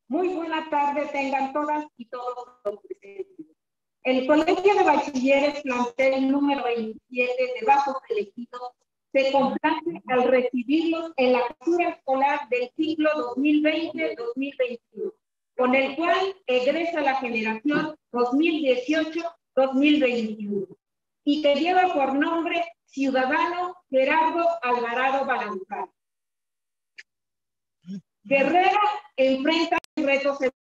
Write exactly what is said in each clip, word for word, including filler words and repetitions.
Muy buena tarde tengan todas y todos los presentes. El Colegio de Bachilleres plantel número veintisiete de Bajos Elegidos se complace al recibirlos en la clausura escolar del ciclo dos mil veinte dos mil veintiuno, con el cual egresa la generación dos mil dieciocho dos mil veintiuno y que lleva por nombre Ciudadano Gerardo Alvarado Balanzar. Guerrero enfrenta retos.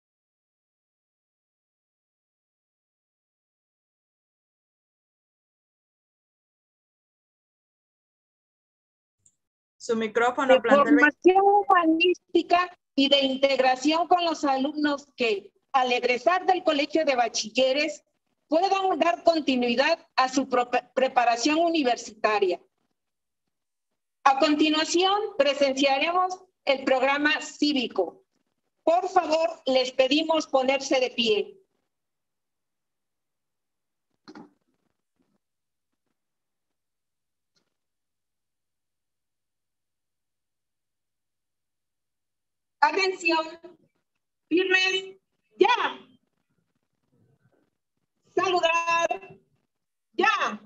Su micrófono. De formación humanística y de integración con los alumnos que, al egresar del Colegio de Bachilleres, puedan dar continuidad a su preparación universitaria. A continuación, presenciaremos el programa cívico. Por favor, les pedimos ponerse de pie. Atención, firmes, ya. Saludar, ya.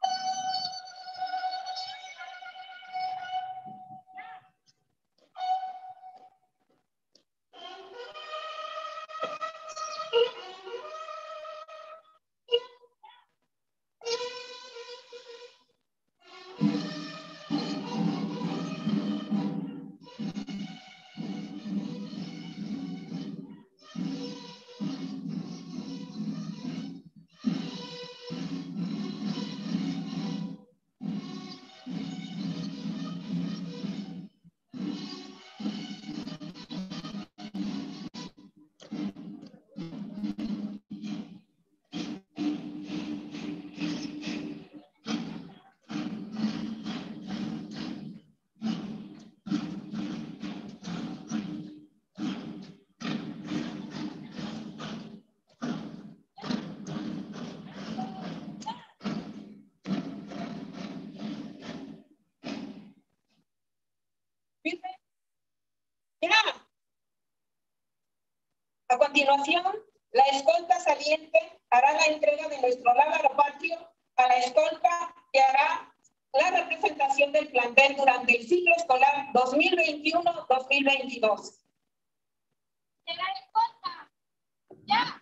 A continuación, la escolta saliente hará la entrega de nuestro lábaro patrio a la escolta que hará la representación del plantel durante el ciclo escolar dos mil veintiuno dos mil veintidós. ¡De la escolta! ¡Ya!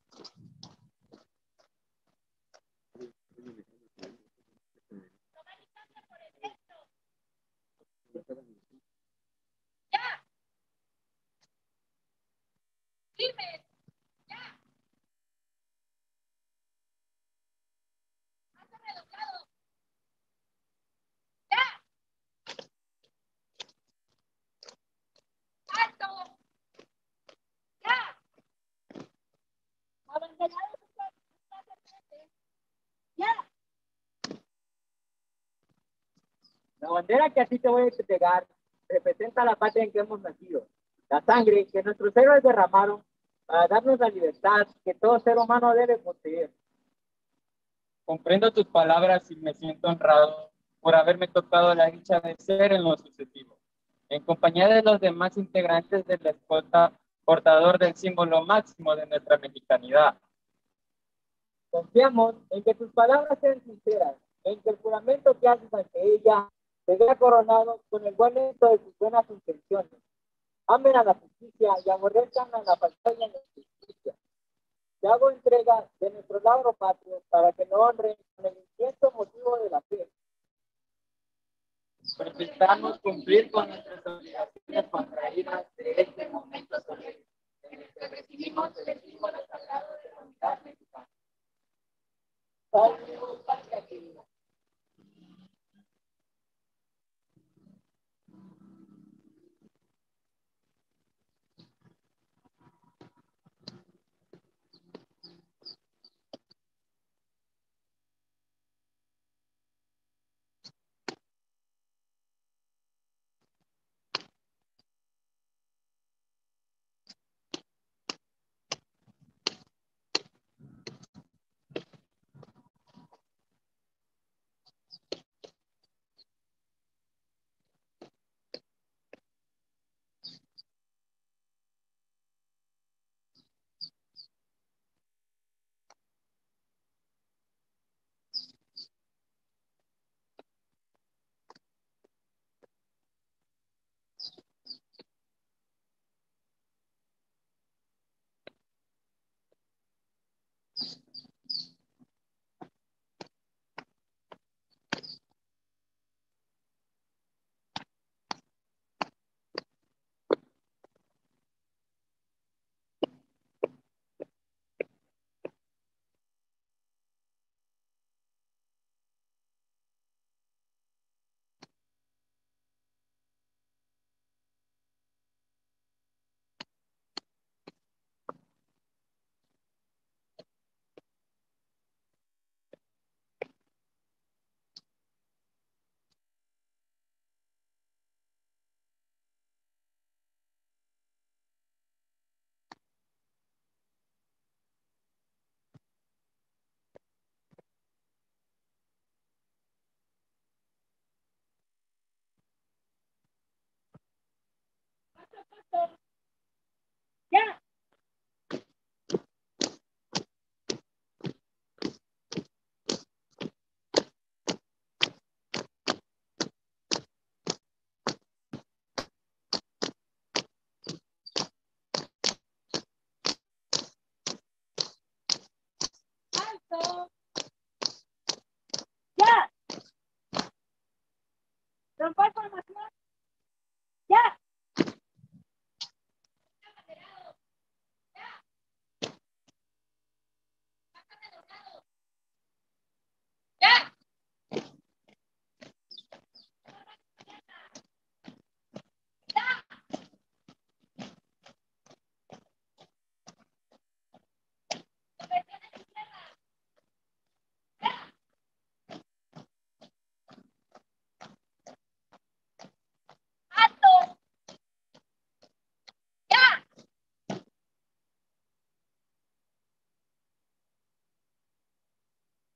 ¡Ya! ¡Firme! ¡Ya! ¡Hasta redoblado! ¡Ya! ¡Alto! ¡Ya! ¡Abanderados! ¡Ya! La bandera que así te voy a entregar representa la patria en que hemos nacido, la sangre que nuestros héroes derramaron para darnos la libertad que todo ser humano debe poseer. Comprendo tus palabras y me siento honrado por haberme tocado la dicha de ser en lo sucesivo, en compañía de los demás integrantes de la escolta, portador del símbolo máximo de nuestra mexicanidad. Confiamos en que tus palabras sean sinceras, en que el juramento que haces ante ella te vea coronado con el buen éxito de tus buenas intenciones. Amen a la justicia y aborrezcan a la falsedad y a la injusticia. Te hago entrega de nuestro labro patrio para que lo honren con el intenso motivo de la fe. Solicitamos cumplir con nuestras obligaciones contraídas de este momento solemne, en el que recibimos el símbolo sagrado de la unidad mexicana. Salud, patria querida.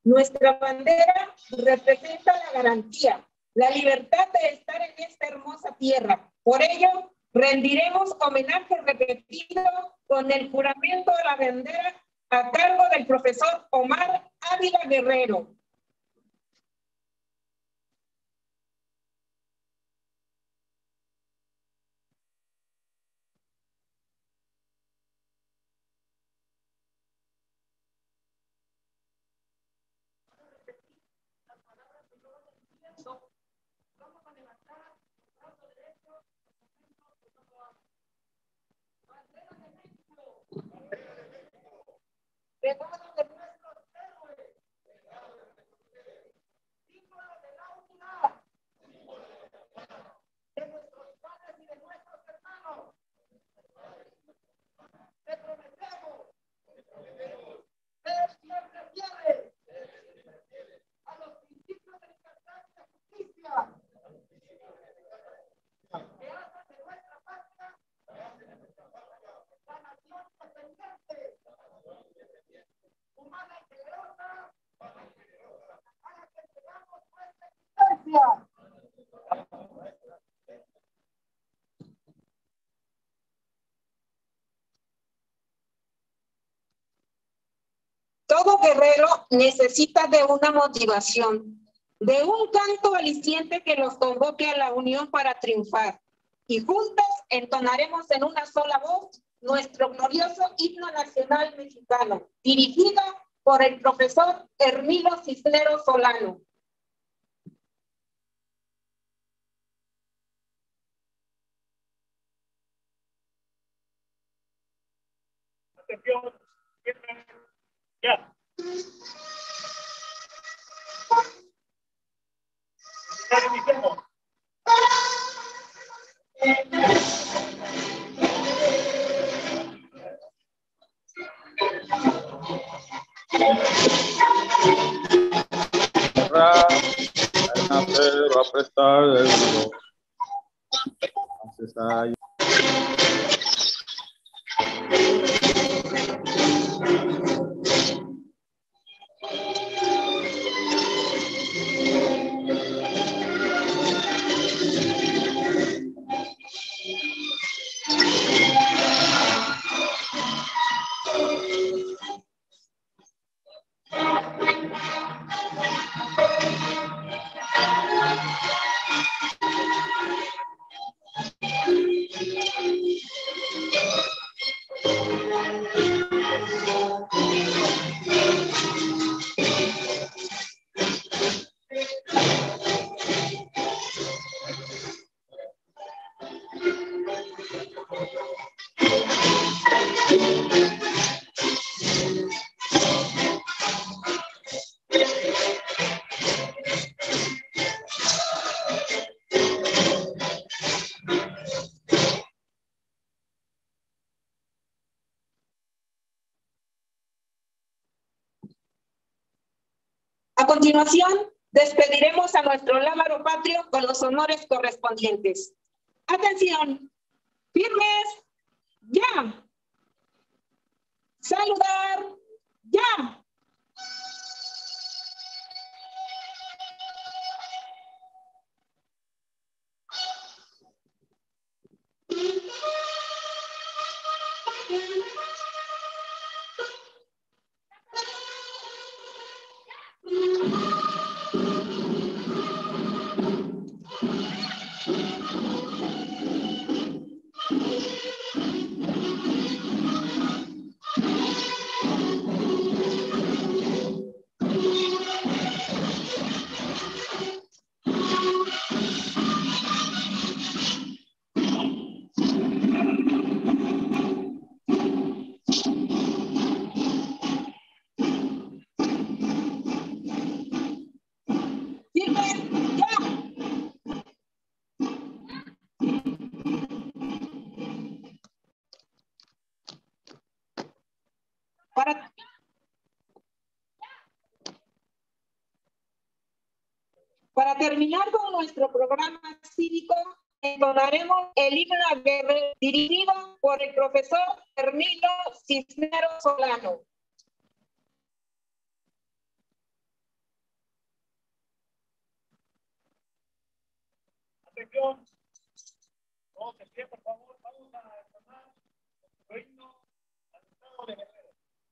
Nuestra bandera representa la garantía, la libertad de estar en esta hermosa tierra. Por ello, rendiremos homenaje repetido con el juramento a la bandera a cargo del profesor Omar Ávila Guerrero. Legado de nuestros héroes, símbolo de la unidad de nuestros padres y de nuestros hermanos. Te prometemos ser siempre fieles a los principios de libertad y de justicia que hacen de nuestra patria la nación independiente, humana y generosa, a la que entregamos nuestra existencia. Todo guerrero necesita de una motivación, de un canto aliciente que los convoque a la unión para triunfar. Y juntos entonaremos en una sola voz nuestro glorioso himno nacional mexicano, dirigido por el profesor Hermilo Cisneros Solano. Atención, ya. Ya iniciamos. Pero a prestar el mundo. Entonces ahí. A continuación, despediremos a nuestro lábaro patrio con los honores correspondientes. Atención, firmes, ya. Saludar, ya. Para, para terminar con nuestro programa cívico, entonaremos el himno al guerrero dirigido por el profesor Hermilo Cisneros Solano. Atención. Todos en pie, por favor. Vamos a tomar nuestro himno al estado de Guerrero.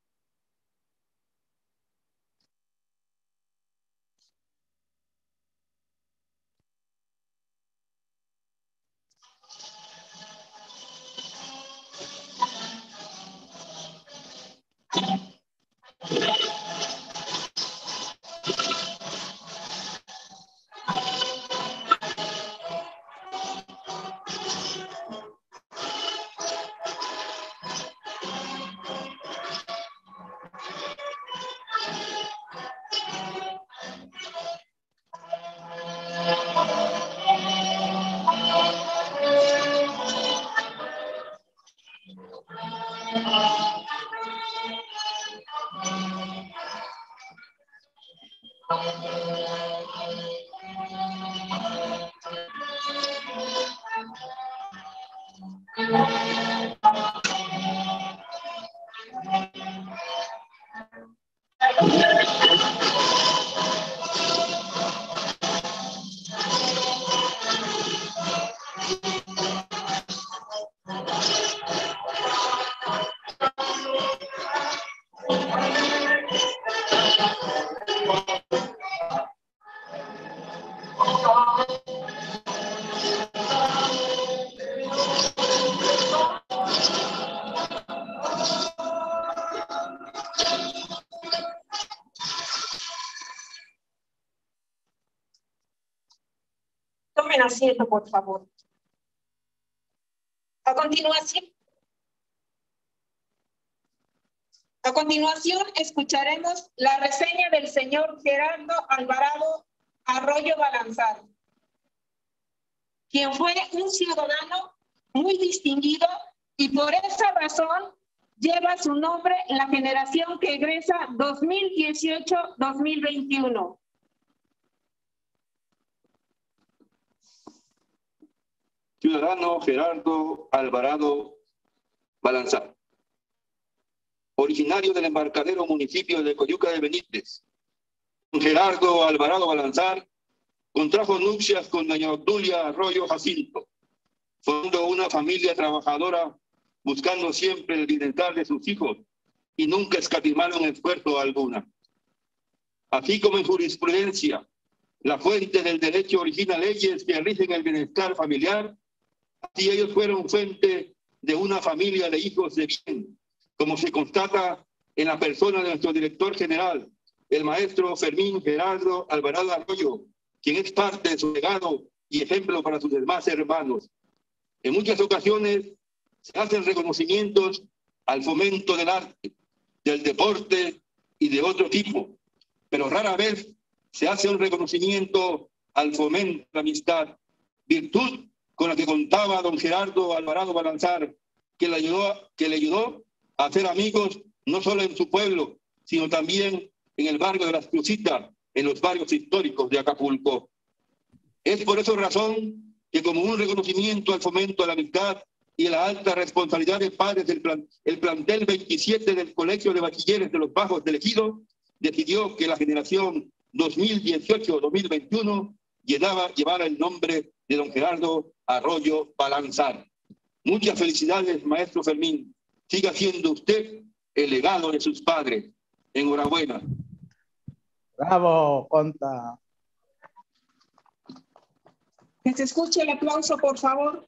Tomen asiento, por favor. A continuación, a continuación escucharemos la reseña del señor Gerardo Alvarado Arroyo Balanzar, quien fue un ciudadano muy distinguido y por esa razón lleva su nombre la generación que egresa dos mil dieciocho dos mil veintiuno. Ciudadano Gerardo Alvarado Balanzar, originario del embarcadero municipio de Coyuca de Benítez. Gerardo Alvarado Balanzar contrajo nupcias con doña Obdulia Arroyo Jacinto, fundó una familia trabajadora buscando siempre el bienestar de sus hijos y nunca escatimaron esfuerzo alguna. Así como en jurisprudencia, la fuente del derecho origina leyes que rigen el bienestar familiar, así ellos fueron fuente de una familia de hijos de bien, como se constata en la persona de nuestro director general, el maestro Fermín Gerardo Alvarado Arroyo, quien es parte de su legado y ejemplo para sus demás hermanos. En muchas ocasiones se hacen reconocimientos al fomento del arte, del deporte y de otro tipo, pero rara vez se hace un reconocimiento al fomento de la amistad, virtud con la que contaba don Gerardo Alvarado Balanzar, que le ayudó, que le ayudó a hacer amigos no solo en su pueblo, sino también en el barrio de Las Crucitas, en los barrios históricos de Acapulco. Es por esa razón que, como un reconocimiento al fomento de la amistad y a la alta responsabilidad de padres del plan, el plantel veintisiete del Colegio de Bachilleres de los Bajos del Ejido decidió que la generación dos mil dieciocho dos mil veintiuno llevaba, llevara el nombre de don Gerardo Arroyo Balanzar. Muchas felicidades, maestro Fermín. Siga siendo usted el legado de sus padres. Enhorabuena. Bravo, Conta. Que se escuche el aplauso, por favor.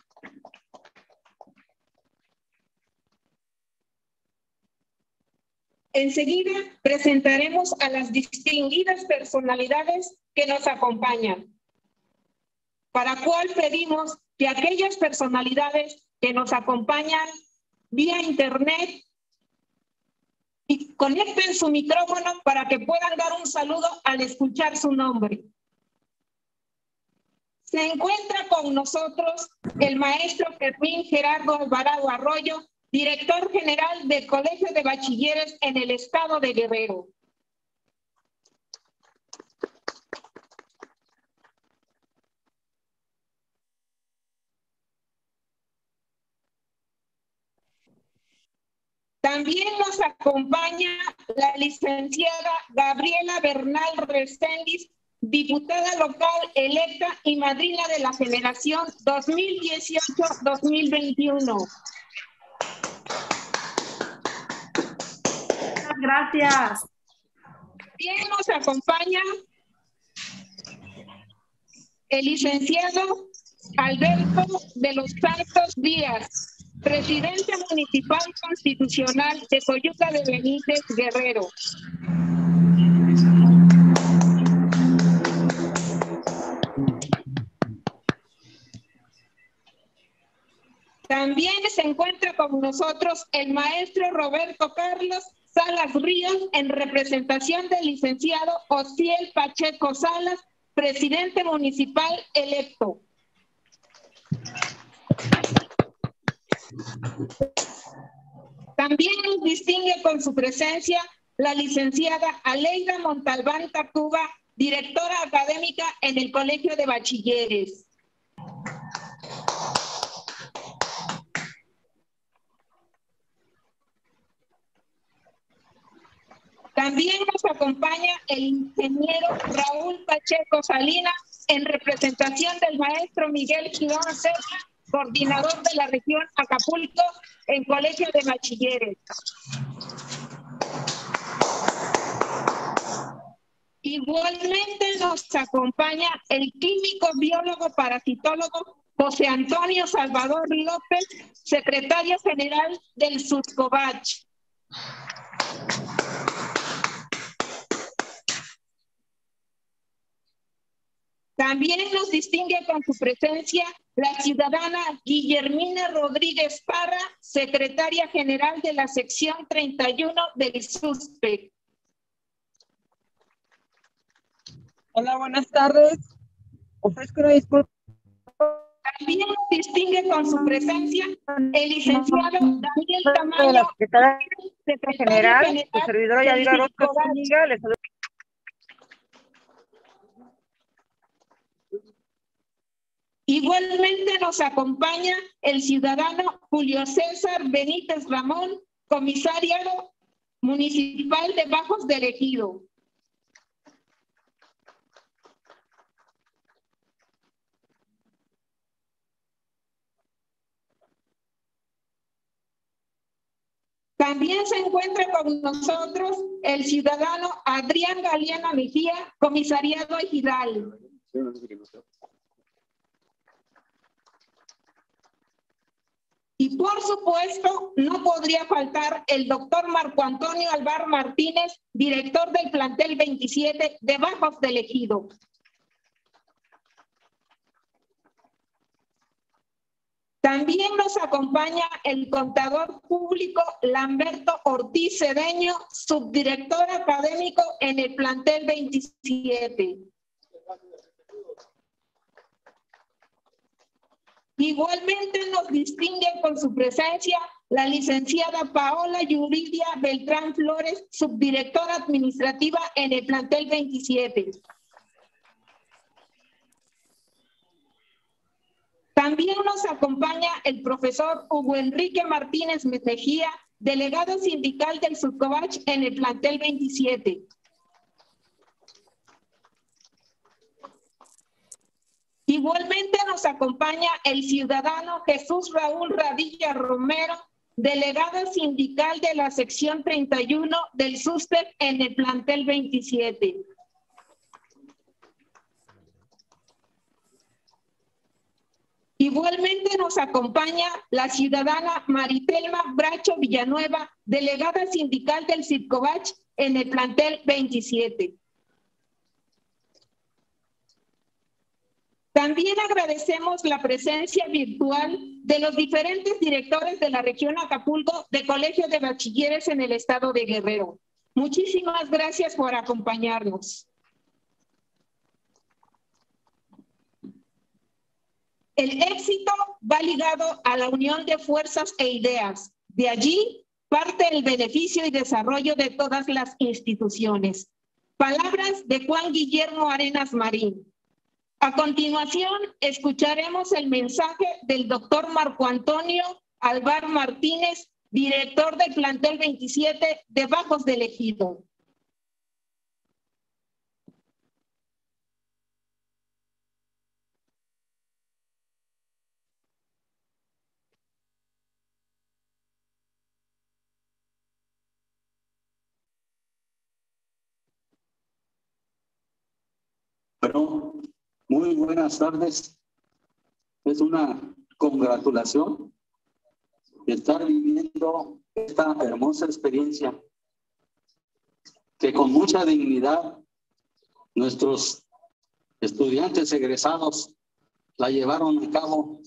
Enseguida presentaremos a las distinguidas personalidades que nos acompañan, para cual pedimos que aquellas personalidades que nos acompañan vía internet y conecten su micrófono para que puedan dar un saludo al escuchar su nombre. Se encuentra con nosotros el maestro Fermín Gerardo Alvarado Arroyo, director general del Colegio de Bachilleres en el estado de Guerrero. También nos acompaña la licenciada Gabriela Bernal Reséndiz, diputada local electa y madrina de la generación dos mil dieciocho dos mil veintiuno. Muchas gracias. También nos acompaña el licenciado Alberto de los Santos Díaz, presidente municipal constitucional de Coyuca de Benítez, Guerrero. También se encuentra con nosotros el maestro Roberto Carlos Salas Ríos, en representación del licenciado Osiel Pacheco Salas, presidente municipal electo. También nos distingue con su presencia la licenciada Aleida Montalbán Tacuba, directora académica en el Colegio de Bachilleres. También nos acompaña el ingeniero Raúl Pacheco Salinas, en representación del maestro Miguel Girón Serra, coordinador de la región Acapulco en Colegio de Bachilleres. Igualmente nos acompaña el químico, biólogo, parasitólogo José Antonio Salvador López, secretario general del SUSCOBACH. También nos distingue con su presencia la ciudadana Guillermina Rodríguez Parra, secretaria general de la sección treinta y uno del SUSPEC. Hola, buenas tardes. Ofrezco una disculpa. También nos distingue con su presencia el licenciado Daniel Tamayo, de la secretaria secretario general, general su servidora Yadira del Orozco SUSCOBACH. Zúñiga, les saludo. Igualmente nos acompaña el ciudadano Julio César Benítez Ramón, comisario municipal de Bajos del Ejido. También se encuentra con nosotros el ciudadano Adrián Galeana Mejía, comisariado ejidal. Y por supuesto, no podría faltar el doctor Marco Antonio Alvar Martínez, director del plantel veintisiete de Bajos del Ejido. También nos acompaña el contador público Lamberto Ortiz Cedeño, subdirector académico en el plantel veintisiete. Igualmente nos distingue con su presencia la licenciada Paola Yuridia Beltrán Flores, subdirectora administrativa en el plantel veintisiete. También nos acompaña el profesor Hugo Enrique Martínez Mejía, delegado sindical del SUSCOBACH en el plantel veintisiete. Igualmente nos acompaña el ciudadano Jesús Raúl Radilla Romero, delegado sindical de la sección treinta y uno del SUSTEP en el plantel veintisiete. Igualmente nos acompaña la ciudadana Maritelma Bracho Villanueva, delegada sindical del SUSCOBACH en el plantel veintisiete. También agradecemos la presencia virtual de los diferentes directores de la región Acapulco de Colegio de Bachilleres en el estado de Guerrero. Muchísimas gracias por acompañarnos. El éxito va ligado a la unión de fuerzas e ideas. De allí parte el beneficio y desarrollo de todas las instituciones. Palabras de Juan Guillermo Arenas Marín. A continuación, escucharemos el mensaje del doctor Marco Antonio Alvar Martínez, director del plantel veintisiete de Bajos del Ejido. Bueno, muy buenas tardes. Es una congratulación estar viviendo esta hermosa experiencia que con mucha dignidad nuestros estudiantes egresados la llevaron a cabo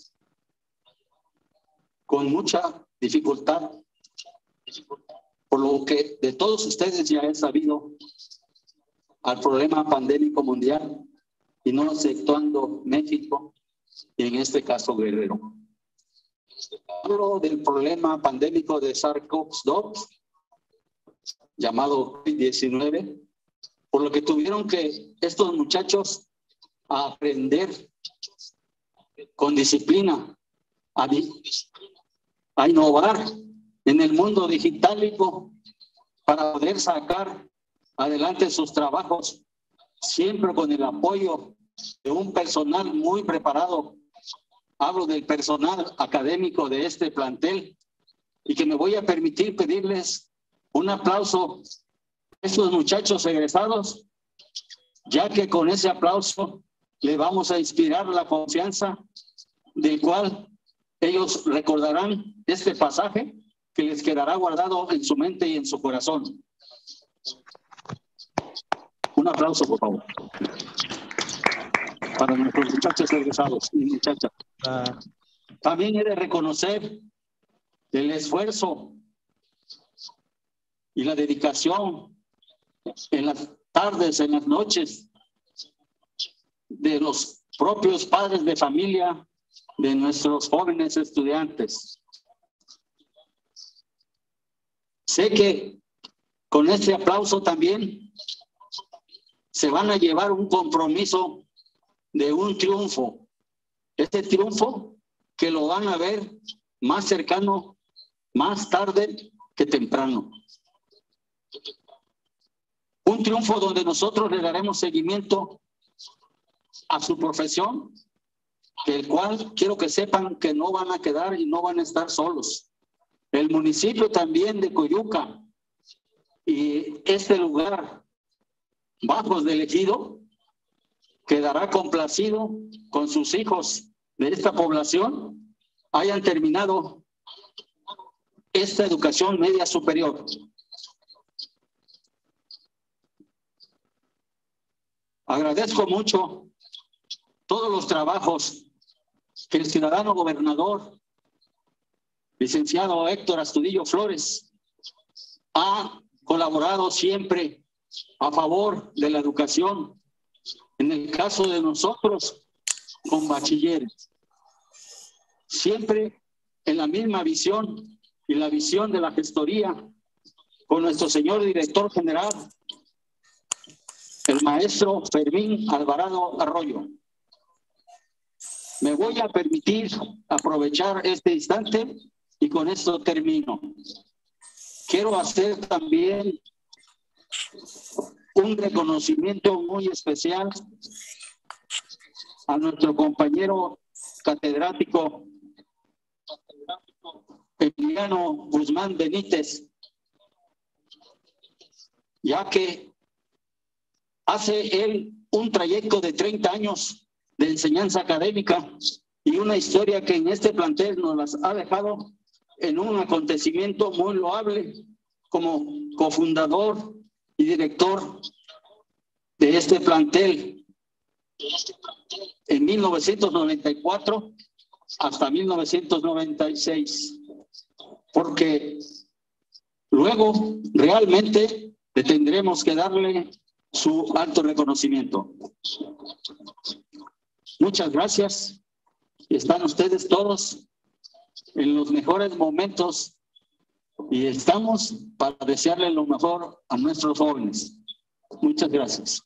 con mucha dificultad, por lo que de todos ustedes ya he sabido al problema pandémico mundial y no exceptuando México y en este caso Guerrero. Hablo del problema pandémico de SARS-CoV dos llamado COVID diecinueve, por lo que tuvieron que estos muchachos aprender con disciplina a, a innovar en el mundo digitálico para poder sacar adelante sus trabajos, siempre con el apoyo de un personal muy preparado. Hablo del personal académico de este plantel y que me voy a permitir pedirles un aplauso a estos muchachos egresados, ya que con ese aplauso le vamos a inspirar la confianza del cual ellos recordarán este pasaje que les quedará guardado en su mente y en su corazón. Un aplauso, por favor, para nuestros muchachos egresados y muchachas. Ah. También he de reconocer el esfuerzo y la dedicación en las tardes, en las noches, de los propios padres de familia de nuestros jóvenes estudiantes. Sé que con este aplauso también se van a llevar un compromiso de un triunfo. Este triunfo que lo van a ver más cercano, más tarde que temprano. Un triunfo donde nosotros le daremos seguimiento a su profesión, el cual quiero que sepan que no van a quedar y no van a estar solos. El municipio también de Coyuca y este lugar, Bajos del Ejido, quedará complacido con sus hijos de esta población hayan terminado esta educación media superior. Agradezco mucho todos los trabajos que el ciudadano gobernador, licenciado Héctor Astudillo Flores, ha colaborado siempre a favor de la educación. En el caso de nosotros, con bachilleres, siempre en la misma visión y la visión de la gestoría, con nuestro señor director general, el maestro Fermín Alvarado Arroyo. Me voy a permitir aprovechar este instante y con esto termino. Quiero hacer también un reconocimiento muy especial a nuestro compañero catedrático Emiliano Guzmán Benítez, ya que hace él un trayecto de treinta años de enseñanza académica y una historia que en este plantel nos las ha dejado en un acontecimiento muy loable como cofundador y director de este plantel en mil novecientos noventa y cuatro hasta mil novecientos noventa y seis, porque luego realmente le tendremos que darle su alto reconocimiento. Muchas gracias. Están ustedes todos en los mejores momentos y estamos para desearle lo mejor a nuestros jóvenes. Muchas gracias.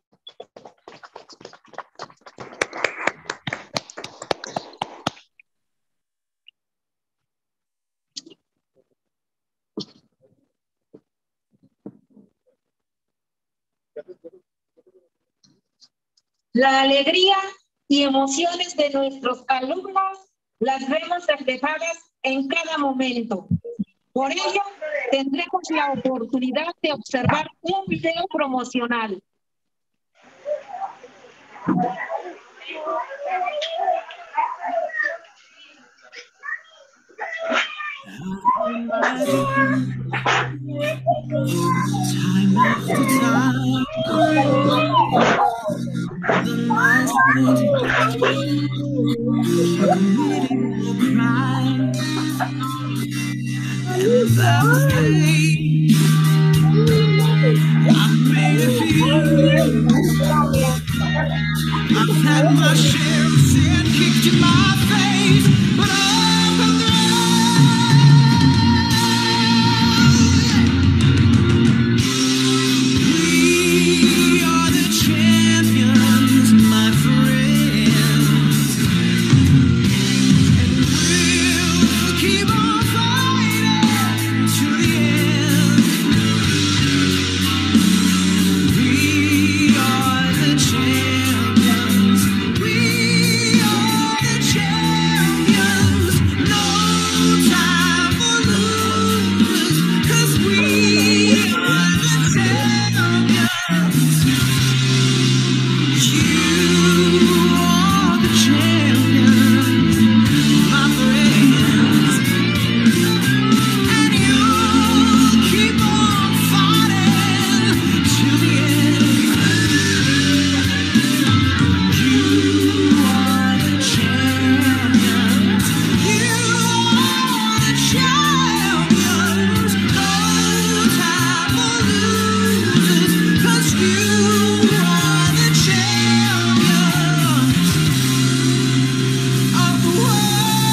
La alegría y emociones de nuestros alumnos las vemos reflejadas en cada momento. Por ello, tendremos la oportunidad de observar un video promocional. Time after time, the nights went committing more crime, and that was pain. I've made a few. I've had my share of sin kicked in my face, but I've been We are the champions, my friends, and we'll keep on fighting to the end. We are the champions, we are the champions, no time for lose, 'cause we are the champions. You are the champions, my friends, and you'll keep on fighting to the end. You are the champions, you are the champions, no time for losers, 'cause you are the champions of the world.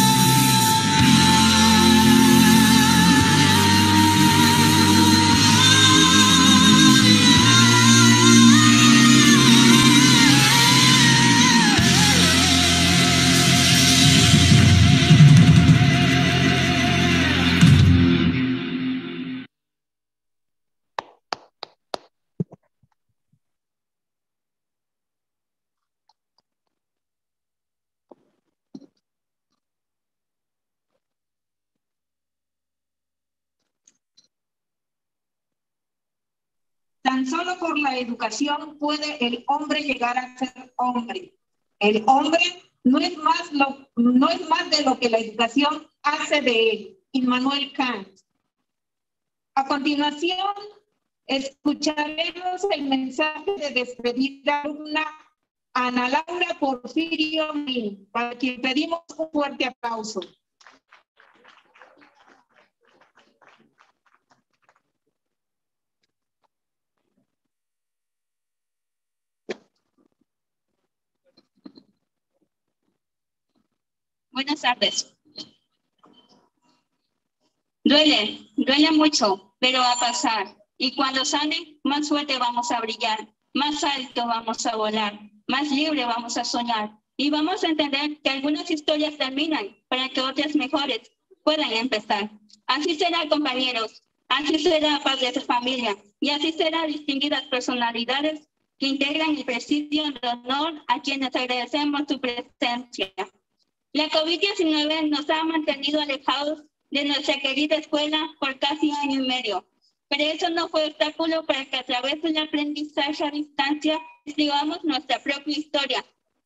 Tan solo por la educación puede el hombre llegar a ser hombre. El hombre no es más, lo, no es más de lo que la educación hace de él. Immanuel Kant. A continuación, escucharemos el mensaje de despedida de una Ana Laura Porfirio Min, para quien pedimos un fuerte aplauso. Buenas tardes. Duele, duele mucho, pero va a pasar. Y cuando sane, más fuerte vamos a brillar, más alto vamos a volar, más libre vamos a soñar. Y vamos a entender que algunas historias terminan para que otras mejores puedan empezar. Así será, compañeros, así será, padres de familia, y así será, distinguidas personalidades que integran el presidio de honor, a quienes agradecemos su presencia. La COVID diecinueve nos ha mantenido alejados de nuestra querida escuela por casi año y medio, pero eso no fue obstáculo para que a través del aprendizaje a distancia escribamos nuestra propia historia.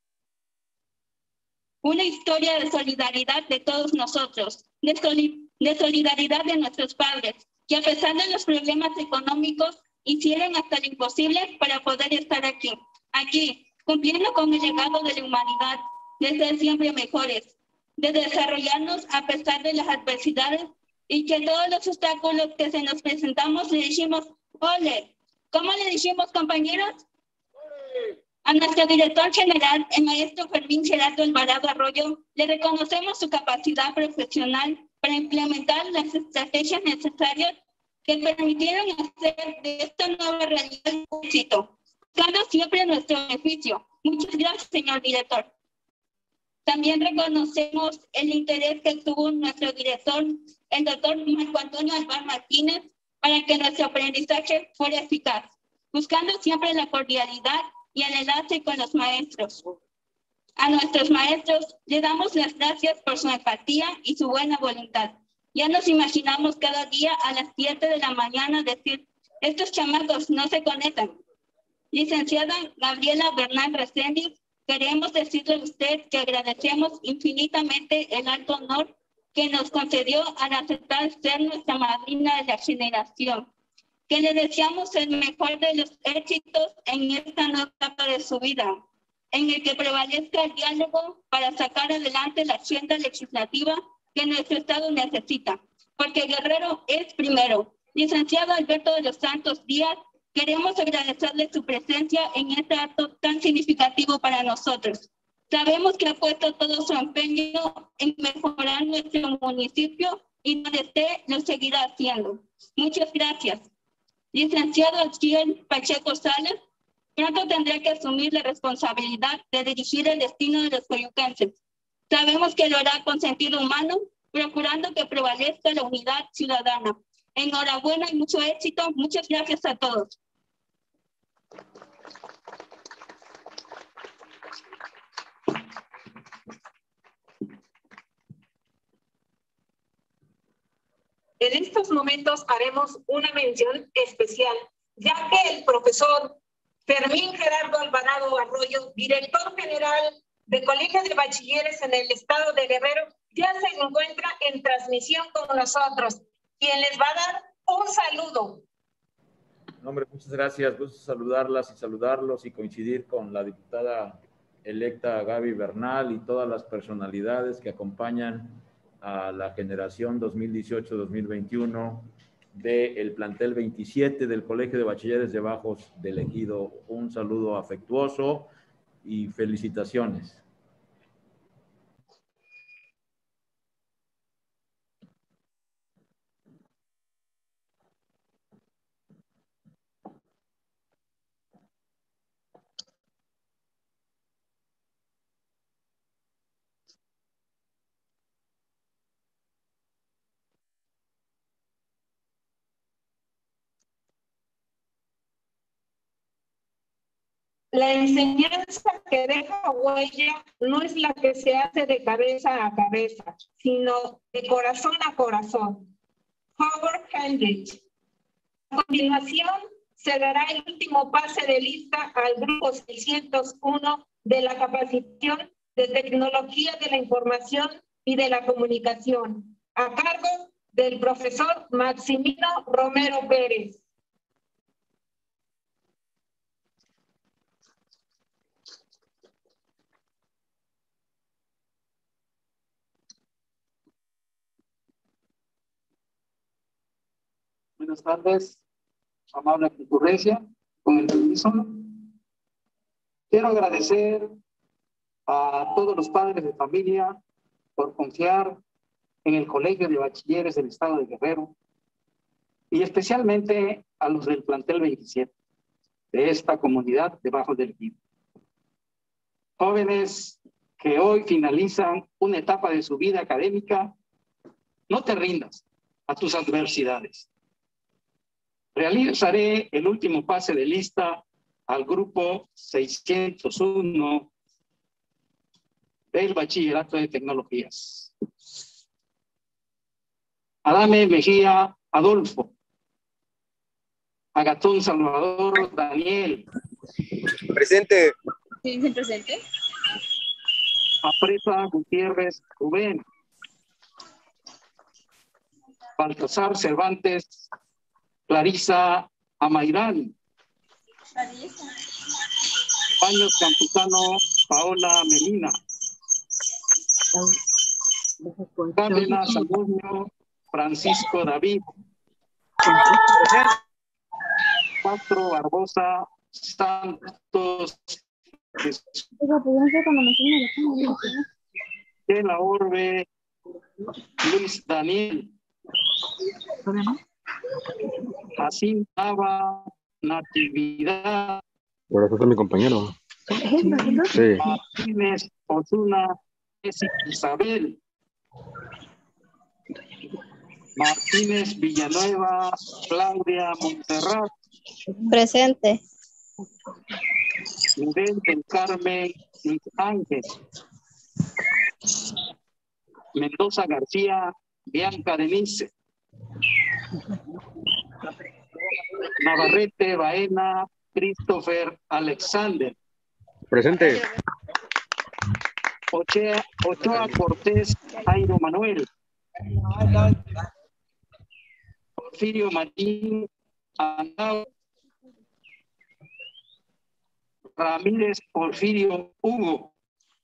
Una historia de solidaridad de todos nosotros, de, soli de solidaridad de nuestros padres, que a pesar de los problemas económicos hicieron hasta lo imposible para poder estar aquí, aquí, cumpliendo con el legado de la humanidad, de ser siempre mejores, de desarrollarnos a pesar de las adversidades y que todos los obstáculos que se nos presentamos le dijimos, ¡ole! ¿Cómo le dijimos, compañeros? ¡Ole! A nuestro director general, el maestro Fermín Gerardo Alvarado Arroyo, le reconocemos su capacidad profesional para implementar las estrategias necesarias que permitieron hacer de esta nueva realidad un éxito, buscando siempre nuestro beneficio. Muchas gracias, señor director. También reconocemos el interés que tuvo nuestro director, el doctor Marco Antonio Alvar Martínez, para que nuestro aprendizaje fuera eficaz, buscando siempre la cordialidad y el enlace con los maestros. A nuestros maestros le damos las gracias por su empatía y su buena voluntad. Ya nos imaginamos cada día a las siete de la mañana decir, estos chamacos no se conectan. Licenciada Gabriela Bernal Reséndiz, queremos decirle a usted que agradecemos infinitamente el alto honor que nos concedió al aceptar ser nuestra madrina de la generación, que le deseamos el mejor de los éxitos en esta nueva etapa de su vida, en el que prevalezca el diálogo para sacar adelante la agenda legislativa que nuestro Estado necesita, porque Guerrero es primero. Licenciado Alberto de los Santos Díaz, queremos agradecerle su presencia en este acto tan significativo para nosotros. Sabemos que ha puesto todo su empeño en mejorar nuestro municipio y donde esté lo seguirá haciendo. Muchas gracias. Licenciado Alciel Pacheco Salas, pronto tendrá que asumir la responsabilidad de dirigir el destino de los coyuquenses. Sabemos que lo hará con sentido humano, procurando que prevalezca la unidad ciudadana. Enhorabuena y mucho éxito. Muchas gracias a todos. En estos momentos haremos una mención especial, ya que el profesor Fermín Gerardo Alvarado Arroyo, director general de Colegio de Bachilleres en el estado de Guerrero, ya se encuentra en transmisión con nosotros, quien les va a dar un saludo. No, hombre, muchas gracias. Gusto saludarlas y saludarlos y coincidir con la diputada electa Gaby Bernal y todas las personalidades que acompañan a la generación dos mil dieciocho dos mil veintiuno del plantel veintisiete del Colegio de Bachilleres de Bajos del Ejido. Un saludo afectuoso y felicitaciones. La enseñanza que deja huella no es la que se hace de cabeza a cabeza, sino de corazón a corazón. Howard Hendrich. A continuación, se dará el último pase de lista al grupo seiscientos uno de la capacitación de tecnología de la información y de la comunicación, a cargo del profesor Maximino Romero Pérez. Buenas tardes, amable concurrencia, con el permiso. Quiero agradecer a todos los padres de familia por confiar en el Colegio de Bachilleres del Estado de Guerrero y especialmente a los del plantel veintisiete de esta comunidad de Bajos del Ejido. Jóvenes que hoy finalizan una etapa de su vida académica, no te rindas a tus adversidades. Realizaré el último pase de lista al grupo seiscientos uno del Bachillerato de Tecnologías. Adame Mejía Adolfo. Agatón Salvador Daniel. Presente. ¿Sí, presente? Apreta Gutiérrez Rubén. Baltasar Cervantes Clarisa Amairán. Paños Campuzano Paola Melina. Cárdenas Antonio Francisco David. Castro Barbosa Santos de la Orbe Luis Daniel. Jacín Nava Natividad. Por eso es mi compañero. Sí. Martínez Osuna Isabel. Martínez Villanueva Claudia Montserrat. Presente. Miguel del Carmen Luis Ángel. Mendoza García Bianca Denise. Navarrete Baena Christopher Alexander. Presente. Ochoa, Ochoa Cortés Jairo Manuel. Porfirio Martín Anao. Ramírez Porfirio Hugo.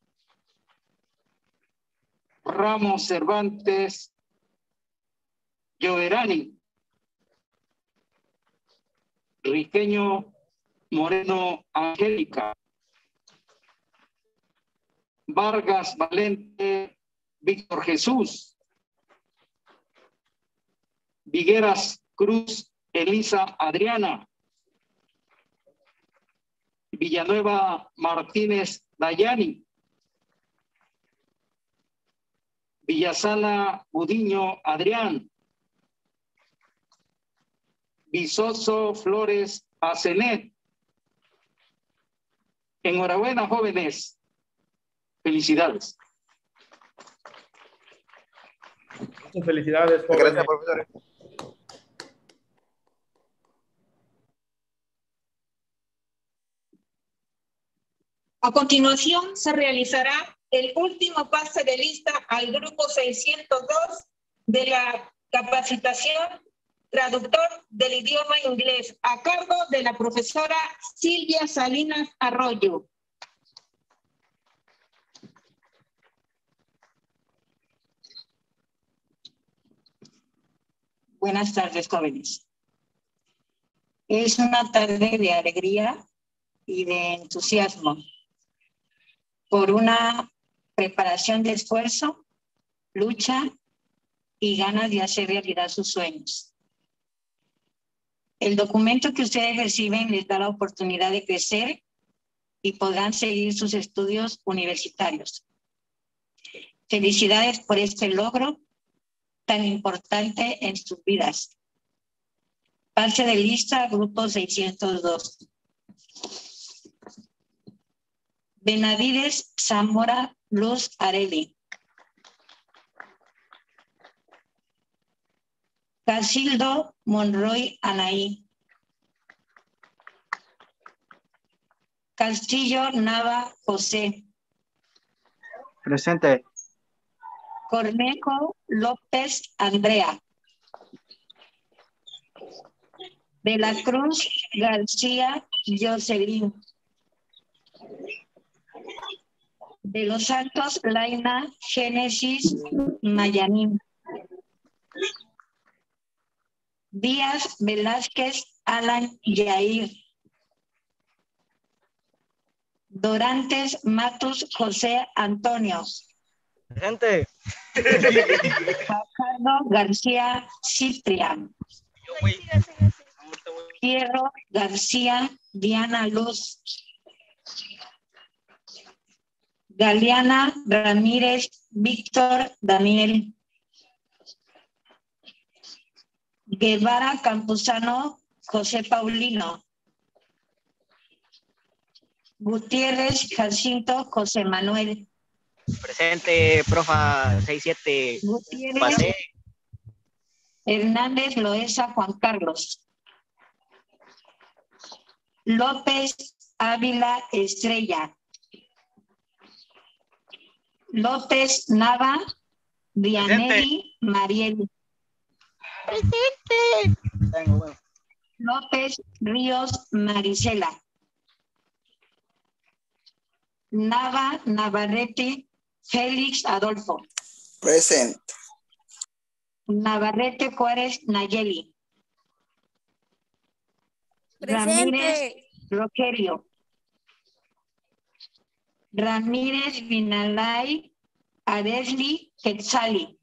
Ramos Cervantes Lloverani. Riqueño Moreno Angélica. Vargas Valente Víctor Jesús. Vigueras Cruz Elisa Adriana. Villanueva Martínez Dayani. Villasana Budiño Adrián. Vizoso Flores Acenet. Enhorabuena, jóvenes. Felicidades. Muchas felicidades, jóvenes. Gracias, profesor. A continuación se realizará el último pase de lista al grupo seiscientos dos de la capacitación traductor del idioma inglés a cargo de la profesora Silvia Salinas Arroyo. Buenas tardes, jóvenes. Es una tarde de alegría y de entusiasmo por una preparación de esfuerzo, lucha y ganas de hacer realidad sus sueños. El documento que ustedes reciben les da la oportunidad de crecer y podrán seguir sus estudios universitarios. Felicidades por este logro tan importante en sus vidas. Pase de lista, grupo seiscientos dos. Benavides Zamora Luz Areli. Casildo Monroy Anaí. Castillo Nava José. Presente. Cornejo López Andrea. De la Cruz García Jocelyn. De los Santos Laina Génesis Mayanín. Díaz Velázquez Alan Yair. Dorantes Matus José Antonio. Presente. Fajardo García Ciprián. Fierro García Diana Luz. Galeana Ramírez Víctor Daniel. Guevara Campuzano José Paulino. Gutiérrez Jacinto José Manuel. Presente, profa seis siete. Gutiérrez Pasé. Hernández Loesa Juan Carlos. López Ávila Estrella. López Nava Dianelli Mariel. Presente. López Ríos Marisela. Nava Navarrete Félix Adolfo. Presente. Navarrete Juárez Nayeli. Presente. Ramírez Rogerio. Ramírez Vinalay Aresli Quetzali.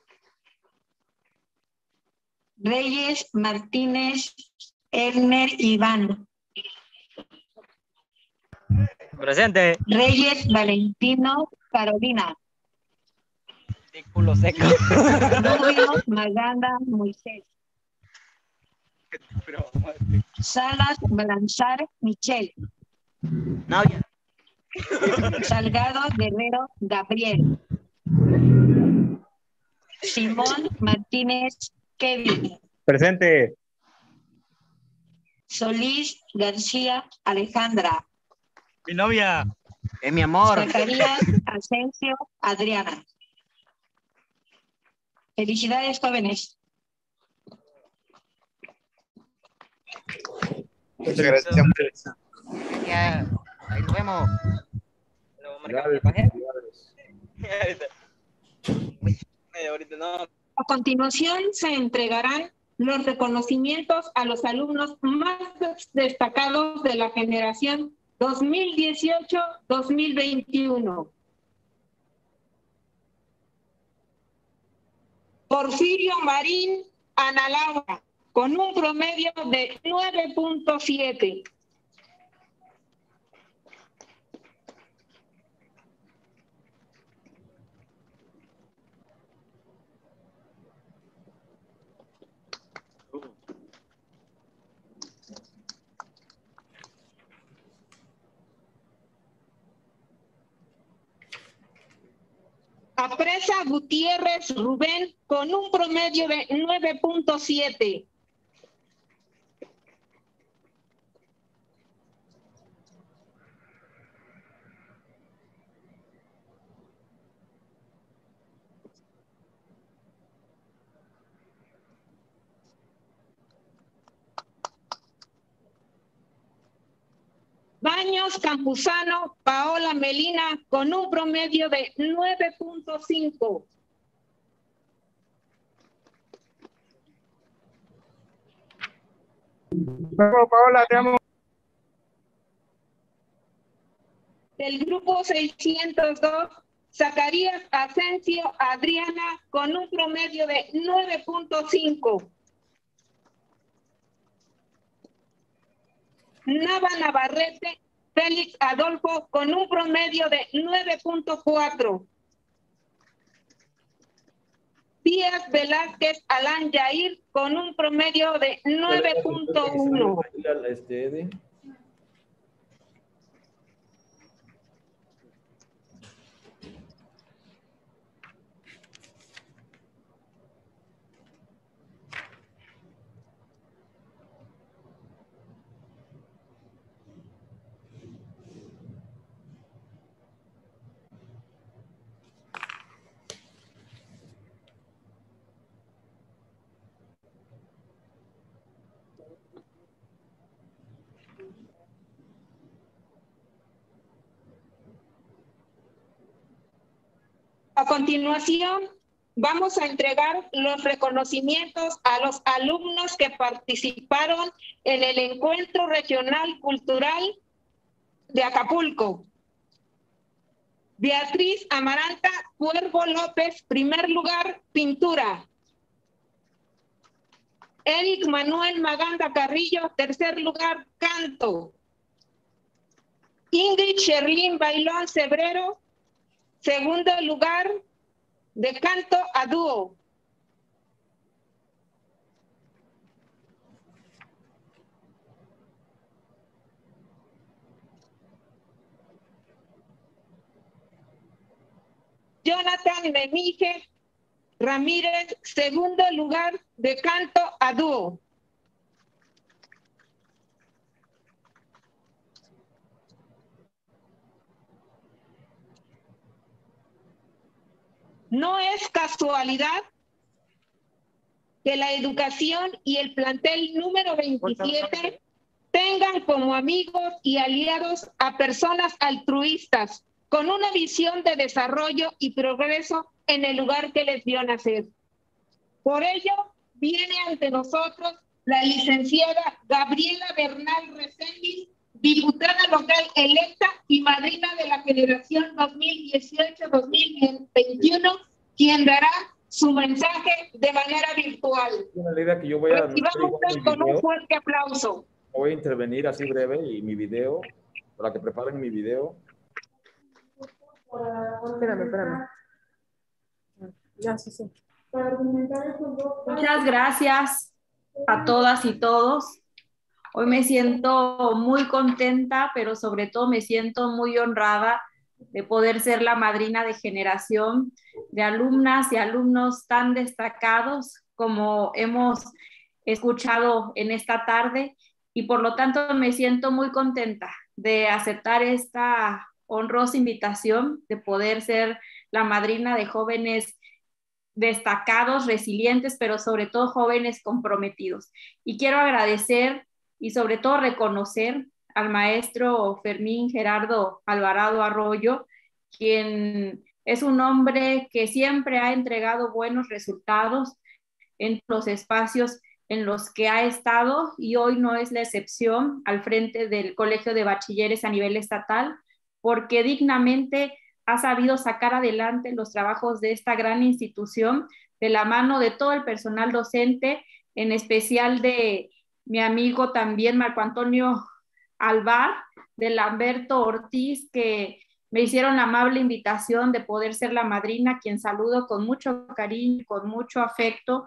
Reyes Martínez Elner Iván. Presente. Reyes Valentino Carolina. Culo seco. Rubio Maganda Moisés. Salas Balanzar Michelle. Nadia. Salgado Guerrero Gabriel. Simón Martínez Kevin. Presente. Solís García Alejandra. Mi novia. Es mi amor. Zacarías Asensio Adriana. Felicidades, jóvenes. Muchas gracias. Ya, ahí nos vemos. Ahorita no. A continuación se entregarán los reconocimientos a los alumnos más destacados de la generación dos mil dieciocho dos mil veintiuno. Porfirio Marín Ana Laura, con un promedio de nueve punto siete. Apresa Gutiérrez Rubén con un promedio de nueve punto siete. Baños Campuzano Paola Melina con un promedio de nueve punto cinco. Vamos, Paola, te amo. Del grupo seiscientos dos, Zacarías Asensio Adriana con un promedio de nueve punto cinco. Nava Navarrete Félix Adolfo con un promedio de nueve punto cuatro. Díaz Velázquez Alán Yair con un promedio de nueve punto uno. Este, A continuación, vamos a entregar los reconocimientos a los alumnos que participaron en el Encuentro Regional Cultural de Acapulco. Beatriz Amaranta Cuervo López, primer lugar, pintura. Eric Manuel Maganda Carrillo, tercer lugar, canto. Ingrid Sherlyn Bailón Cebrero, segundo lugar, de canto a dúo. Jonathan Memije Ramírez, segundo lugar, de canto a dúo. No es casualidad que la educación y el plantel número veintisiete tengan como amigos y aliados a personas altruistas con una visión de desarrollo y progreso en el lugar que les vio nacer. Por ello, viene ante nosotros la licenciada Gabriela Bernal Reséndiz, diputada local electa y madrina de la generación dos mil dieciocho dos mil veintiuno, quien dará su mensaje de manera virtual. Una idea que yo voy a Recibamos con un fuerte aplauso. Voy a intervenir así breve y mi video, para que preparen mi video. Espérame, espérame. Ya, sí, sí. Muchas gracias a todas y todos. Hoy me siento muy contenta, pero sobre todo me siento muy honrada de poder ser la madrina de generación de alumnas y alumnos tan destacados como hemos escuchado en esta tarde y por lo tanto me siento muy contenta de aceptar esta honrosa invitación de poder ser la madrina de jóvenes destacados, resilientes, pero sobre todo jóvenes comprometidos. Y quiero agradecer y sobre todo reconocer al maestro Fermín Gerardo Alvarado Arroyo, quien es un hombre que siempre ha entregado buenos resultados en los espacios en los que ha estado y hoy no es la excepción al frente del Colegio de Bachilleres a nivel estatal, porque dignamente ha sabido sacar adelante los trabajos de esta gran institución de la mano de todo el personal docente, en especial de mi amigo también Marco Antonio Alvar, de Lamberto Ortiz, que me hicieron la amable invitación de poder ser la madrina, quien saludo con mucho cariño, con mucho afecto.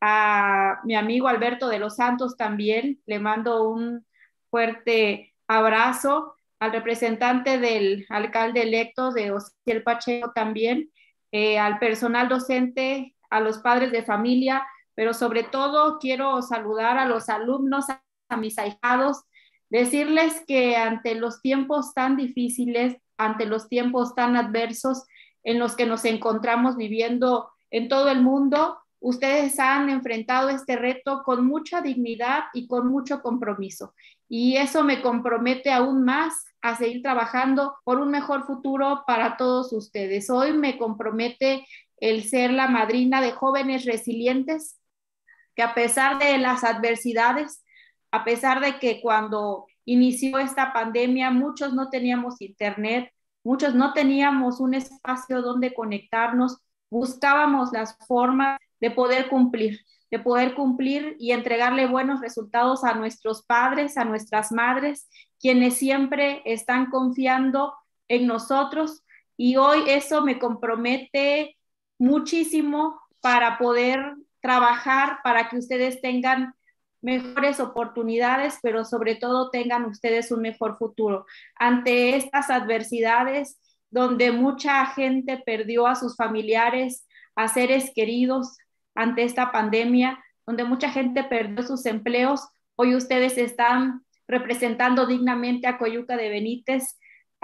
A mi amigo Alberto de los Santos también, le mando un fuerte abrazo. Al representante del alcalde electo de Ociel Pacheco también, eh, al personal docente, a los padres de familia, pero sobre todo quiero saludar a los alumnos, a, a mis ahijados, decirles que ante los tiempos tan difíciles, ante los tiempos tan adversos en los que nos encontramos viviendo en todo el mundo, ustedes han enfrentado este reto con mucha dignidad y con mucho compromiso. Y eso me compromete aún más a seguir trabajando por un mejor futuro para todos ustedes. Hoy me compromete el ser la madrina de jóvenes resilientes que a pesar de las adversidades, a pesar de que cuando inició esta pandemia muchos no teníamos internet, muchos no teníamos un espacio donde conectarnos, buscábamos las formas de poder cumplir, de poder cumplir y entregarle buenos resultados a nuestros padres, a nuestras madres, quienes siempre están confiando en nosotros, y hoy eso me compromete muchísimo para poder trabajar para que ustedes tengan mejores oportunidades, pero sobre todo tengan ustedes un mejor futuro. Ante estas adversidades, donde mucha gente perdió a sus familiares, a seres queridos, ante esta pandemia, donde mucha gente perdió sus empleos, hoy ustedes están representando dignamente a Coyuca de Benítez,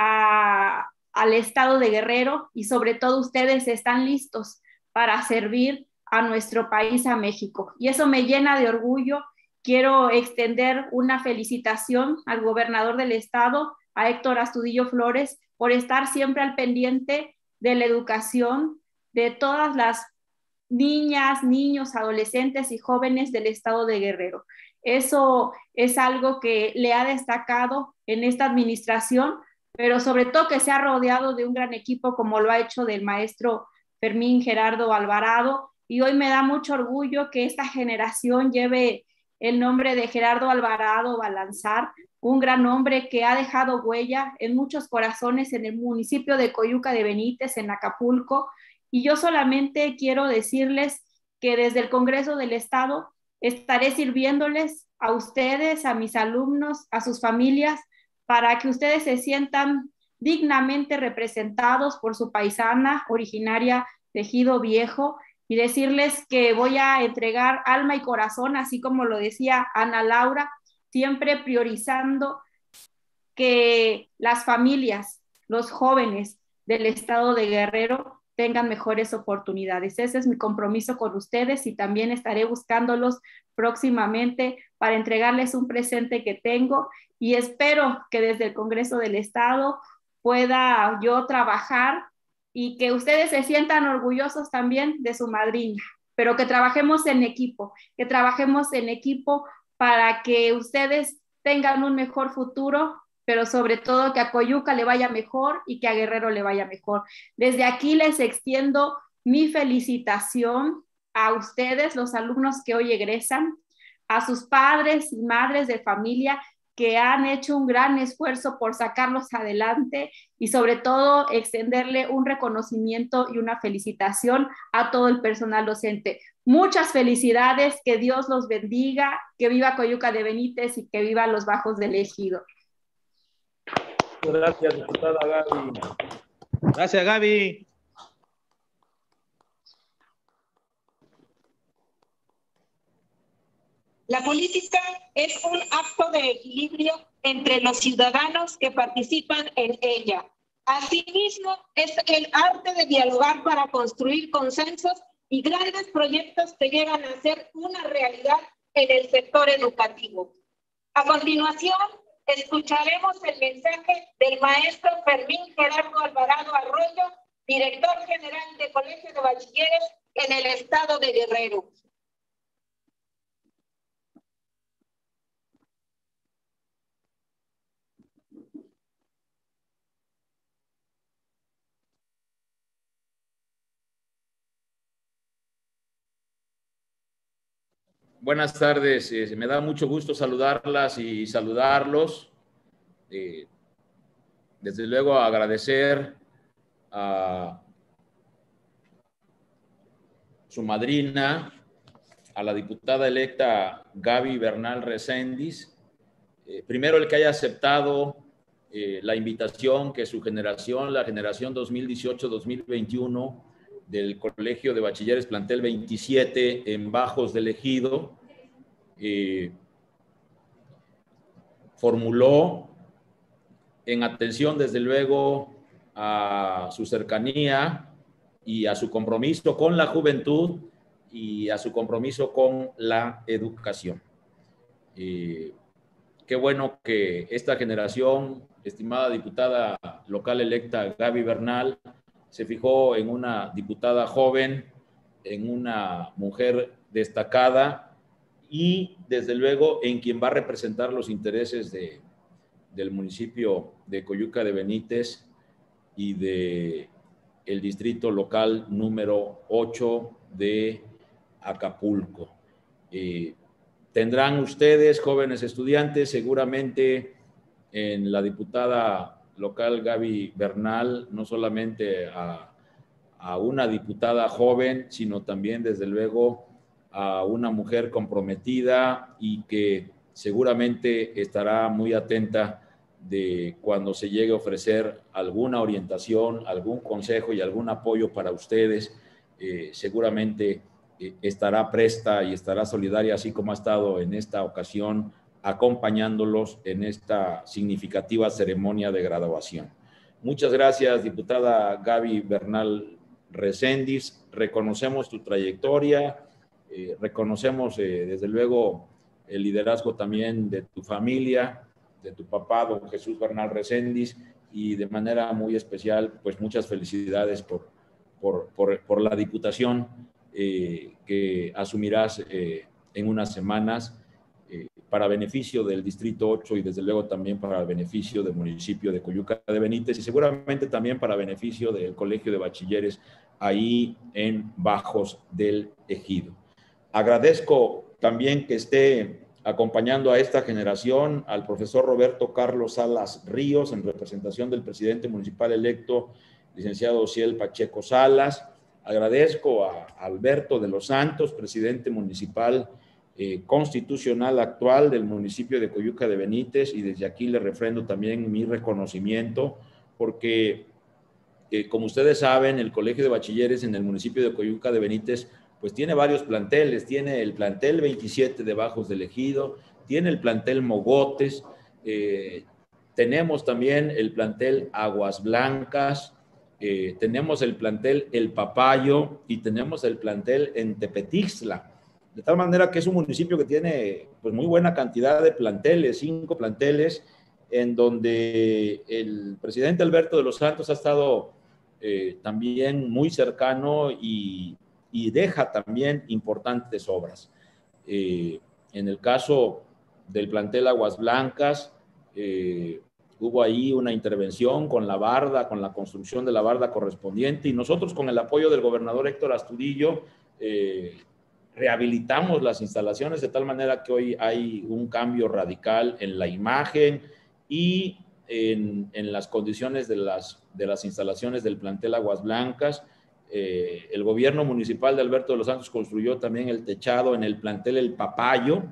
a, al estado de Guerrero, y sobre todo ustedes están listos para servir a nuestro país, a México. Y eso me llena de orgullo. Quiero extender una felicitación al gobernador del estado, a Héctor Astudillo Flores, por estar siempre al pendiente de la educación de todas las niñas, niños, adolescentes y jóvenes del estado de Guerrero. Eso es algo que le ha destacado en esta administración, pero sobre todo que se ha rodeado de un gran equipo como lo ha hecho del maestro Fermín Gerardo Alvarado, y hoy me da mucho orgullo que esta generación lleve el nombre de Gerardo Alvarado Balanzar, un gran hombre que ha dejado huella en muchos corazones en el municipio de Coyuca de Benítez, en Acapulco. Y yo solamente quiero decirles que desde el Congreso del Estado estaré sirviéndoles a ustedes, a mis alumnos, a sus familias, para que ustedes se sientan dignamente representados por su paisana originaria de Ejido Viejo, y decirles que voy a entregar alma y corazón, así como lo decía Ana Laura, siempre priorizando que las familias, los jóvenes del estado de Guerrero tengan mejores oportunidades. Ese es mi compromiso con ustedes, y también estaré buscándolos próximamente para entregarles un presente que tengo, y espero que desde el Congreso del Estado pueda yo trabajar y que ustedes se sientan orgullosos también de su madrina, pero que trabajemos en equipo, que trabajemos en equipo para que ustedes tengan un mejor futuro, pero sobre todo que a Coyuca le vaya mejor y que a Guerrero le vaya mejor. Desde aquí les extiendo mi felicitación a ustedes, los alumnos que hoy egresan, a sus padres y madres de familia que han hecho un gran esfuerzo por sacarlos adelante, y sobre todo extenderle un reconocimiento y una felicitación a todo el personal docente. Muchas felicidades, que Dios los bendiga, que viva Coyuca de Benítez y que viva los Bajos del Ejido. Gracias, diputada Gaby. Gracias, Gaby. La política es un acto de equilibrio entre los ciudadanos que participan en ella. Asimismo, es el arte de dialogar para construir consensos y grandes proyectos que llegan a ser una realidad en el sector educativo. A continuación, escucharemos el mensaje del maestro Fermín Gerardo Alvarado Arroyo, director general de Colegio de Bachilleres en el estado de Guerrero. Buenas tardes, eh, me da mucho gusto saludarlas y saludarlos. Eh, desde luego agradecer a su madrina, a la diputada electa Gaby Bernal Recendis. Eh, primero, el que haya aceptado eh, la invitación que su generación, la generación dos mil dieciocho dos mil veintiuno, del Colegio de Bachilleres Plantel veintisiete en Bajos del Ejido, eh, formuló en atención desde luego a su cercanía y a su compromiso con la juventud y a su compromiso con la educación. Eh, qué bueno que esta generación, estimada diputada local electa Gaby Bernal, se fijó en una diputada joven, en una mujer destacada y, desde luego, en quien va a representar los intereses de, del municipio de Coyuca de Benítez y de el distrito local número ocho de Acapulco. Eh, tendrán ustedes, jóvenes estudiantes, seguramente en la diputada local Gaby Bernal, no solamente a, a una diputada joven, sino también, desde luego, a una mujer comprometida y que seguramente estará muy atenta de cuando se llegue a ofrecer alguna orientación, algún consejo y algún apoyo para ustedes. Eh, seguramente eh, estará presta y estará solidaria, así como ha estado en esta ocasión, acompañándolos en esta significativa ceremonia de graduación. Muchas gracias, diputada Gaby Bernal Recendis. Reconocemos tu trayectoria, eh, reconocemos eh, desde luego el liderazgo también de tu familia, de tu papá, don Jesús Bernal Recendis, y de manera muy especial, pues muchas felicidades por, por, por, por la diputación eh, que asumirás eh, en unas semanas, eh, para beneficio del Distrito ocho y desde luego también para beneficio del municipio de Coyuca de Benítez y seguramente también para beneficio del Colegio de Bachilleres ahí en Bajos del Ejido. Agradezco también que esté acompañando a esta generación al profesor Roberto Carlos Salas Ríos en representación del presidente municipal electo, licenciado Ociel Pacheco Salas. Agradezco a Alberto de los Santos, presidente municipal Eh, constitucional actual del municipio de Coyuca de Benítez, y desde aquí le refrendo también mi reconocimiento porque, eh, como ustedes saben, el Colegio de Bachilleres en el municipio de Coyuca de Benítez pues tiene varios planteles. Tiene el plantel veintisiete de Bajos del Ejido, tiene el plantel Mogotes, eh, tenemos también el plantel Aguas Blancas, eh, tenemos el plantel El Papayo y tenemos el plantel en Tepetixtla. De tal manera que es un municipio que tiene pues muy buena cantidad de planteles, cinco planteles, en donde el presidente Alberto de los Santos ha estado eh, también muy cercano y, y deja también importantes obras. Eh, en el caso del plantel Aguas Blancas, eh, hubo ahí una intervención con la barda, con la construcción de la barda correspondiente, y nosotros, con el apoyo del gobernador Héctor Astudillo, eh, rehabilitamos las instalaciones de tal manera que hoy hay un cambio radical en la imagen y en, en las condiciones de las, de las instalaciones del plantel Aguas Blancas. Eh, el gobierno municipal de Alberto de los Santos construyó también el techado en el plantel El Papayo,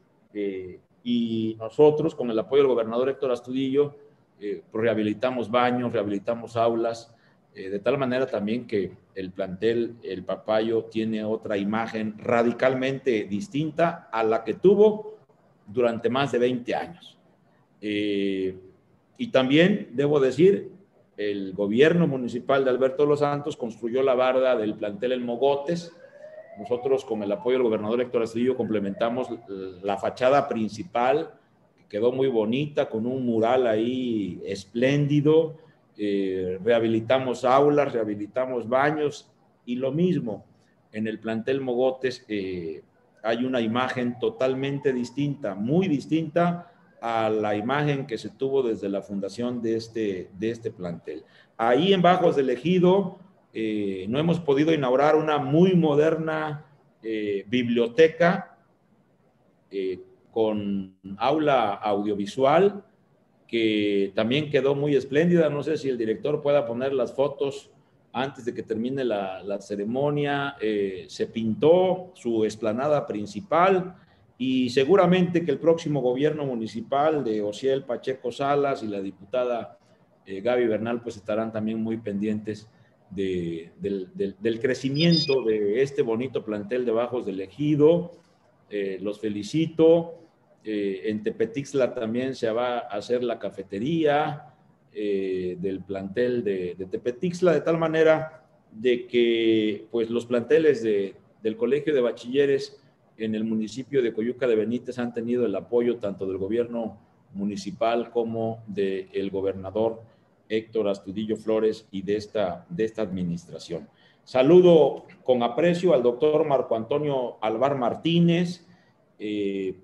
eh, y nosotros, con el apoyo del gobernador Héctor Astudillo, eh, pues rehabilitamos baños, rehabilitamos aulas, eh, de tal manera también que el plantel, el Papayo, tiene otra imagen radicalmente distinta a la que tuvo durante más de veinte años. Eh, y también, debo decir, el gobierno municipal de Alberto Los Santos construyó la barda del plantel El Mogotes. Nosotros, con el apoyo del gobernador Héctor Astudillo, complementamos la fachada principal, que quedó muy bonita, con un mural ahí espléndido. Eh, rehabilitamos aulas, rehabilitamos baños, y lo mismo en el plantel Mogotes. Eh, hay una imagen totalmente distinta, muy distinta a la imagen que se tuvo desde la fundación de este, de este plantel. Ahí en Bajos del Ejido eh, no hemos podido inaugurar una muy moderna eh, biblioteca eh, con aula audiovisual, que también quedó muy espléndida. No sé si el director pueda poner las fotos antes de que termine la, la ceremonia. Eh, se pintó su explanada principal, y seguramente que el próximo gobierno municipal de Osiel Pacheco Salas y la diputada eh, Gaby Bernal pues estarán también muy pendientes de, del, del, del crecimiento de este bonito plantel de Bajos del Ejido. Eh, los felicito. Eh, en Tepetixtla también se va a hacer la cafetería eh, del plantel de, de Tepetixtla, de tal manera de que pues los planteles de, del Colegio de Bachilleres en el municipio de Coyuca de Benítez han tenido el apoyo tanto del gobierno municipal como del gobernador Héctor Astudillo Flores y de esta, de esta administración. Saludo con aprecio al doctor Marco Antonio Alvar Martínez, eh,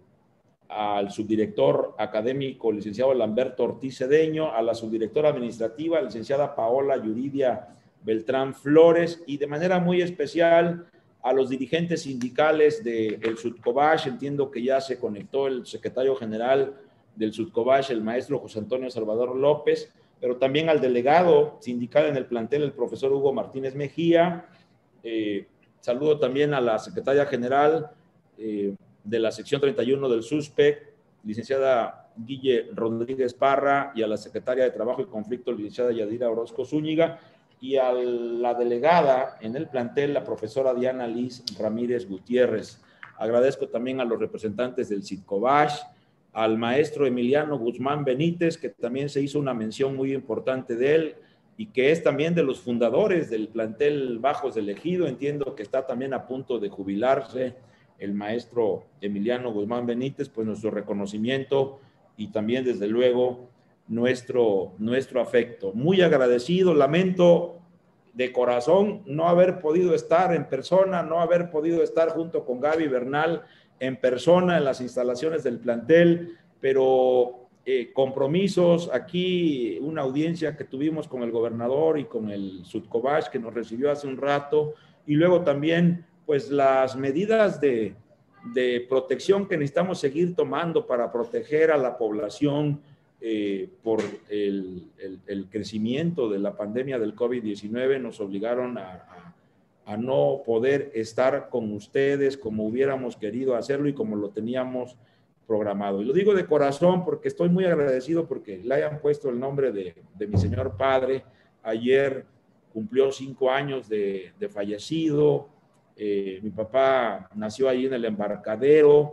al subdirector académico, licenciado Lamberto Ortiz Cedeño, a la subdirectora administrativa, licenciada Paola Yuridia Beltrán Flores, y de manera muy especial a los dirigentes sindicales del Sudcobash. Entiendo que ya se conectó el secretario general del Sudcobash, el maestro José Antonio Salvador López, pero también al delegado sindical en el plantel, el profesor Hugo Martínez Mejía. Eh, saludo también a la secretaria general eh, de la sección treinta y uno del SUSPEC, licenciada Guille Rodríguez Parra, y a la secretaria de Trabajo y Conflicto, licenciada Yadira Orozco Zúñiga, y a la delegada en el plantel, la profesora Diana Liz Ramírez Gutiérrez. Agradezco también a los representantes del Sudcobash, al maestro Emiliano Guzmán Benítez, que también se hizo una mención muy importante de él, y que es también de los fundadores del plantel Bajos del Ejido. Entiendo que está también a punto de jubilarse el maestro Emiliano Guzmán Benítez. Pues nuestro reconocimiento y también, desde luego, nuestro, nuestro afecto. Muy agradecido. Lamento de corazón no haber podido estar en persona, no haber podido estar junto con Gaby Bernal en persona en las instalaciones del plantel, pero eh, compromisos aquí, una audiencia que tuvimos con el gobernador y con el Sudcobash, que nos recibió hace un rato, y luego también pues las medidas de, de protección que necesitamos seguir tomando para proteger a la población eh, por el, el, el crecimiento de la pandemia del COVID diecinueve, nos obligaron a, a, a no poder estar con ustedes como hubiéramos querido hacerlo y como lo teníamos programado. Y lo digo de corazón porque estoy muy agradecido porque le hayan puesto el nombre de, de mi señor padre. Ayer cumplió cinco años de, de fallecido. Eh, mi papá nació ahí en el Embarcadero.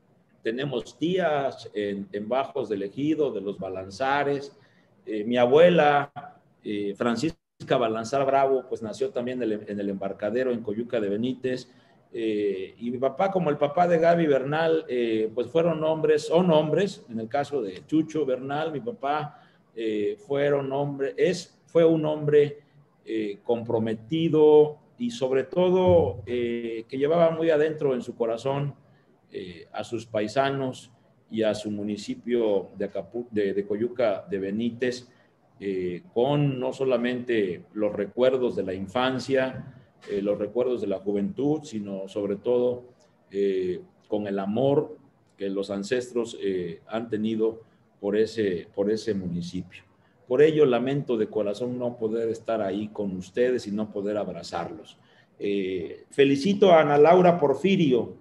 Tenemos tías en, en Bajos del Ejido, de los Balanzares. Eh, mi abuela, eh, Francisca Balanzar Bravo, pues nació también en el, en el Embarcadero, en Coyuca de Benítez. Eh, y mi papá, como el papá de Gaby Bernal, eh, pues fueron hombres, son hombres. En el caso de Chucho Bernal, mi papá eh, fueron hombre, es, fue un hombre eh, comprometido, y sobre todo eh, que llevaba muy adentro en su corazón eh, a sus paisanos y a su municipio de, Acapu de, de Coyuca de Benítez, eh, con no solamente los recuerdos de la infancia, eh, los recuerdos de la juventud, sino sobre todo eh, con el amor que los ancestros eh, han tenido por ese, por ese municipio. Por ello, lamento de corazón no poder estar ahí con ustedes y no poder abrazarlos. Eh, felicito a Ana Laura Porfirio,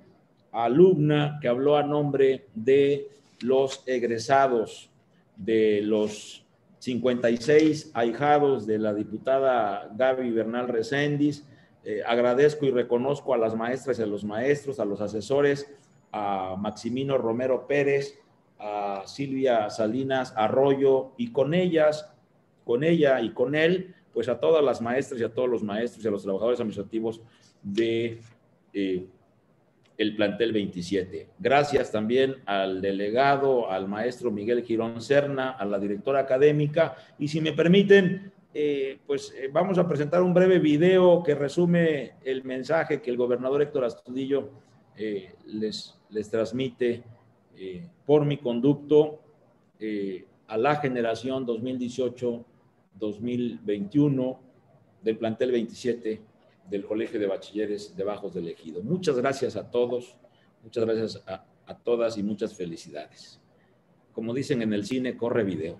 alumna que habló a nombre de los egresados de los cincuenta y seis ahijados de la diputada Gaby Bernal Reséndiz. Eh, agradezco y reconozco a las maestras y a los maestros, a los asesores, a Maximino Romero Pérez, a Silvia Salinas Arroyo, y con ellas, con ella y con él, pues a todas las maestras y a todos los maestros y a los trabajadores administrativos de eh, el plantel veintisiete. Gracias también al delegado, al maestro Miguel Girón Serna, a la directora académica, y si me permiten, eh, pues eh, vamos a presentar un breve video que resume el mensaje que el gobernador Héctor Astudillo eh, les, les transmite eh, por mi conducto eh, a la generación dos mil dieciocho dos mil veintiuno del plantel veintisiete del Colegio de Bachilleres de Bajos del Ejido. Muchas gracias a todos, muchas gracias a, a todas y muchas felicidades. Como dicen en el cine, corre video.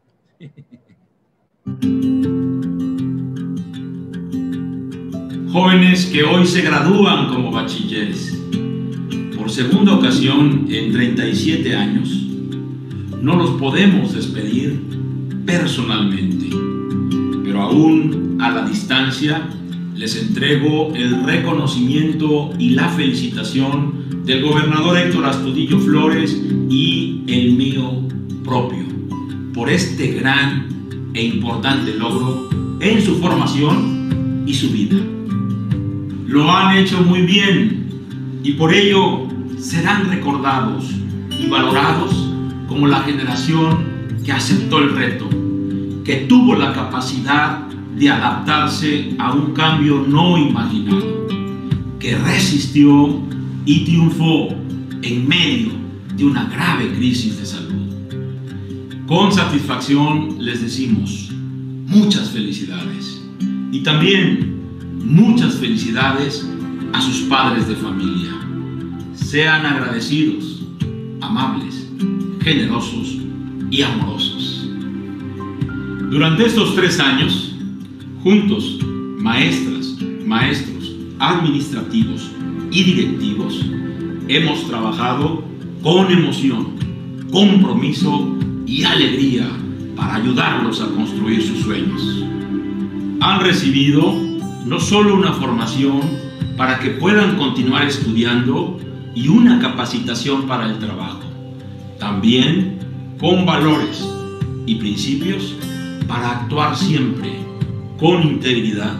Jóvenes que hoy se gradúan como bachilleres, por segunda ocasión en treinta y siete años, no los podemos despedir personalmente, pero aún a la distancia les entrego el reconocimiento y la felicitación del gobernador Héctor Astudillo Flores y el mío propio por este gran e importante logro en su formación y su vida. Lo han hecho muy bien y por ello serán recordados y valorados como la generación que aceptó el reto, que tuvo la capacidad de adaptarse a un cambio no imaginado, que resistió y triunfó en medio de una grave crisis de salud. Con satisfacción les decimos muchas felicidades y también muchas felicidades a sus padres de familia. Sean agradecidos, amables, generosos y amorosos. Durante estos tres años, juntos, maestras, maestros, administrativos y directivos, hemos trabajado con emoción, compromiso y alegría para ayudarlos a construir sus sueños. Han recibido no solo una formación para que puedan continuar estudiando y una capacitación para el trabajo, también con valores y principios para actuar siempre con integridad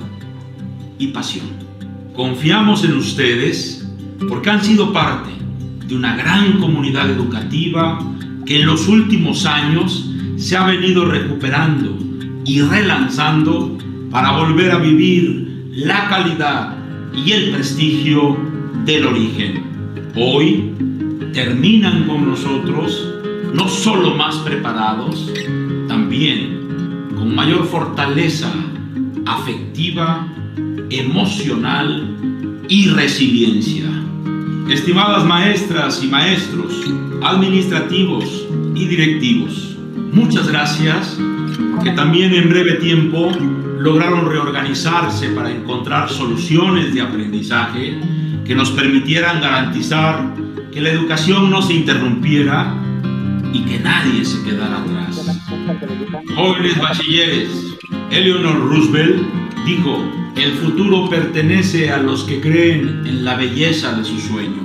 y pasión. Confiamos en ustedes porque han sido parte de una gran comunidad educativa que en los últimos años se ha venido recuperando y relanzando para volver a vivir la calidad y el prestigio del origen. Hoy terminan con nosotros no solo más preparados, también con mayor fortaleza afectiva, emocional y resiliencia. Estimadas maestras y maestros, administrativos y directivos, muchas gracias, que también en breve tiempo lograron reorganizarse para encontrar soluciones de aprendizaje que nos permitieran garantizar que la educación no se interrumpiera y que nadie se quedara atrás. Jóvenes bachilleres, Eleanor Roosevelt dijo: el futuro pertenece a los que creen en la belleza de su sueño.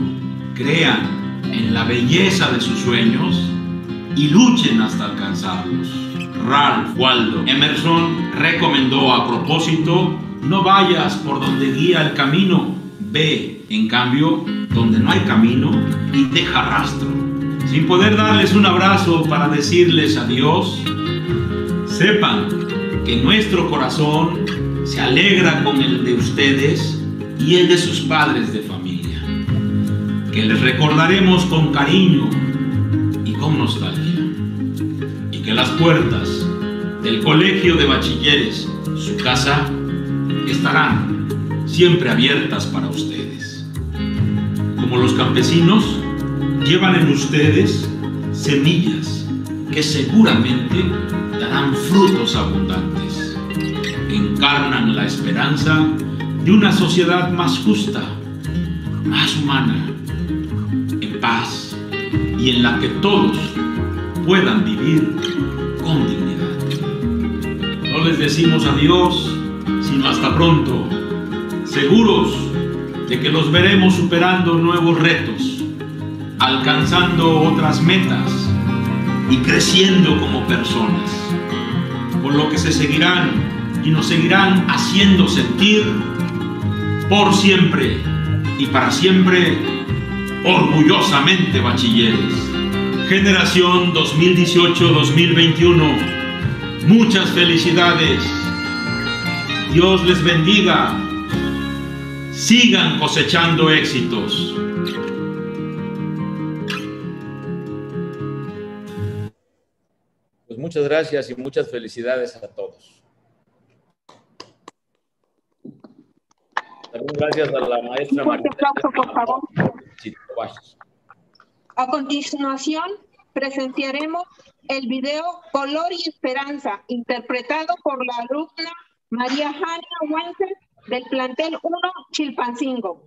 Crean en la belleza de sus sueños y luchen hasta alcanzarlos. Ralph Waldo Emerson recomendó a propósito: no vayas por donde guía el camino, ve, en cambio, donde no hay camino y deja rastro. Sin poder darles un abrazo para decirles adiós, sepan que nuestro corazón se alegra con el de ustedes y el de sus padres de familia, que les recordaremos con cariño y con nostalgia, y que las puertas del Colegio de Bachilleres, su casa, estarán siempre abiertas para ustedes. Como los campesinos, llevan en ustedes semillas que seguramente darán frutos abundantes. Encarnan la esperanza de una sociedad más justa, más humana, en paz y en la que todos puedan vivir con dignidad. les decimos adiós, sino hasta pronto, seguros de que los veremos superando nuevos retos, alcanzando otras metas y creciendo como personas, por lo que se seguirán y nos seguirán haciendo sentir por siempre y para siempre orgullosamente bachilleres. Generación dos mil dieciocho dos mil veintiuno, muchas felicidades, Dios les bendiga, sigan cosechando éxitos. Pues muchas gracias y muchas felicidades a todos. También gracias a la maestra Un fuerte aplauso, por favor. María. A continuación, presenciaremos el video Color y Esperanza, interpretado por la alumna María Jania Wences del plantel uno Chilpancingo.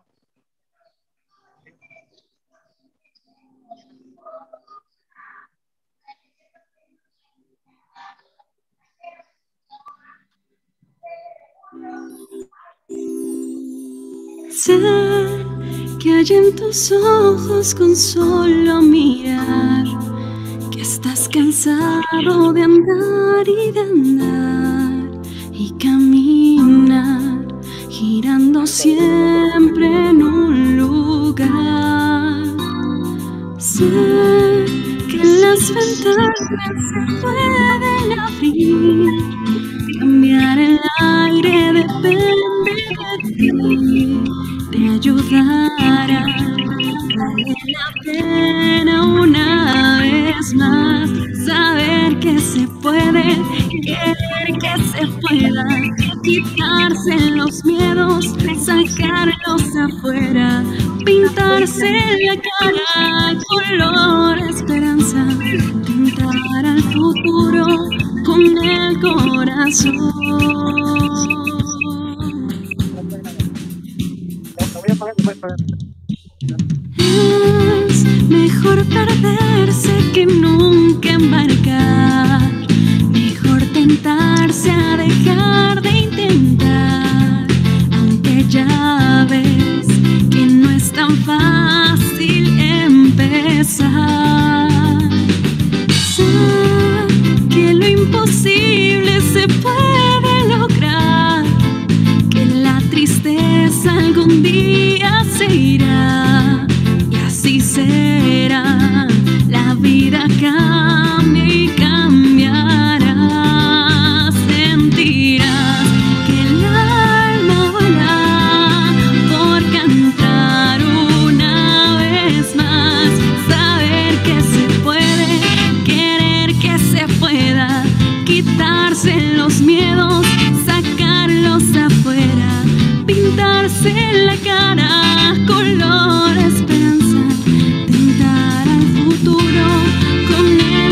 Sé que hay en tus ojos con solo mirar que estás cansado de andar y de andar y caminar, girando siempre en un lugar. Sé que las ventanas se pueden abrir, cambiar el aire depende de ti, te ayudará, vale la pena una vez más saber que se puede, querer que se pueda, quitarse los miedos, sacarlos afuera, pintarse la cara color esperanza, pintar al futuro con el corazón. Es mejor perderse que nunca embarcar, mejor tentarse a dejar de intentar, aunque ya ves que no es tan fácil empezar. Sé que lo imposible se puede lograr, que la tristeza algún día se irá y así será, la vida cambia y cambiará, sentirás que el alma vuela por cantar una vez más, saber que se puede, querer que se pueda, quitarse los miedos, sacarlos afuera, pintarse la cara color esperanza, tentar al futuro con él.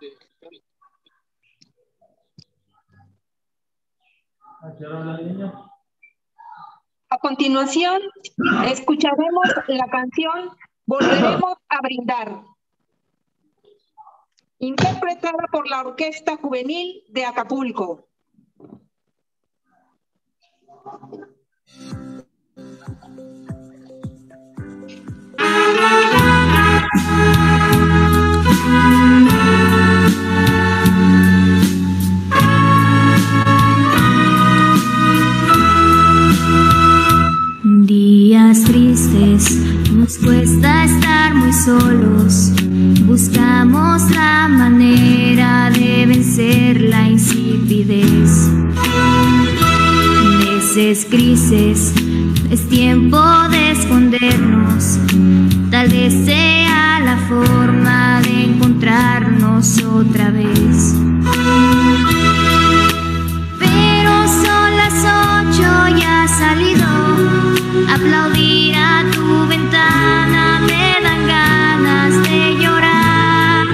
A continuación, escucharemos la canción Volveremos a brindar, interpretada por la Orquesta Juvenil de Acapulco. Días tristes, nos cuesta estar muy solos. Buscamos la manera de vencer la insipidez. Meses grises, es tiempo de escondernos. Tal vez sea la forma de encontrarnos otra vez. Pero son las ocho y ha salido. Aplaudir a tu ventana me dan ganas de llorar.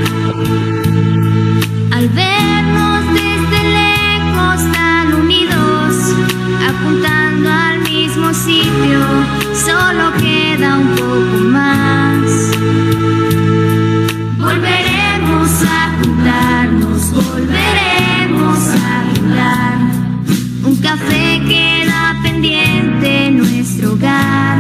Al vernos desde lejos tan unidos, apuntando al mismo sitio, solo queda un poco más. Volveremos a juntarnos, volveremos a brindar. Un café queda pendiente en nuestro hogar.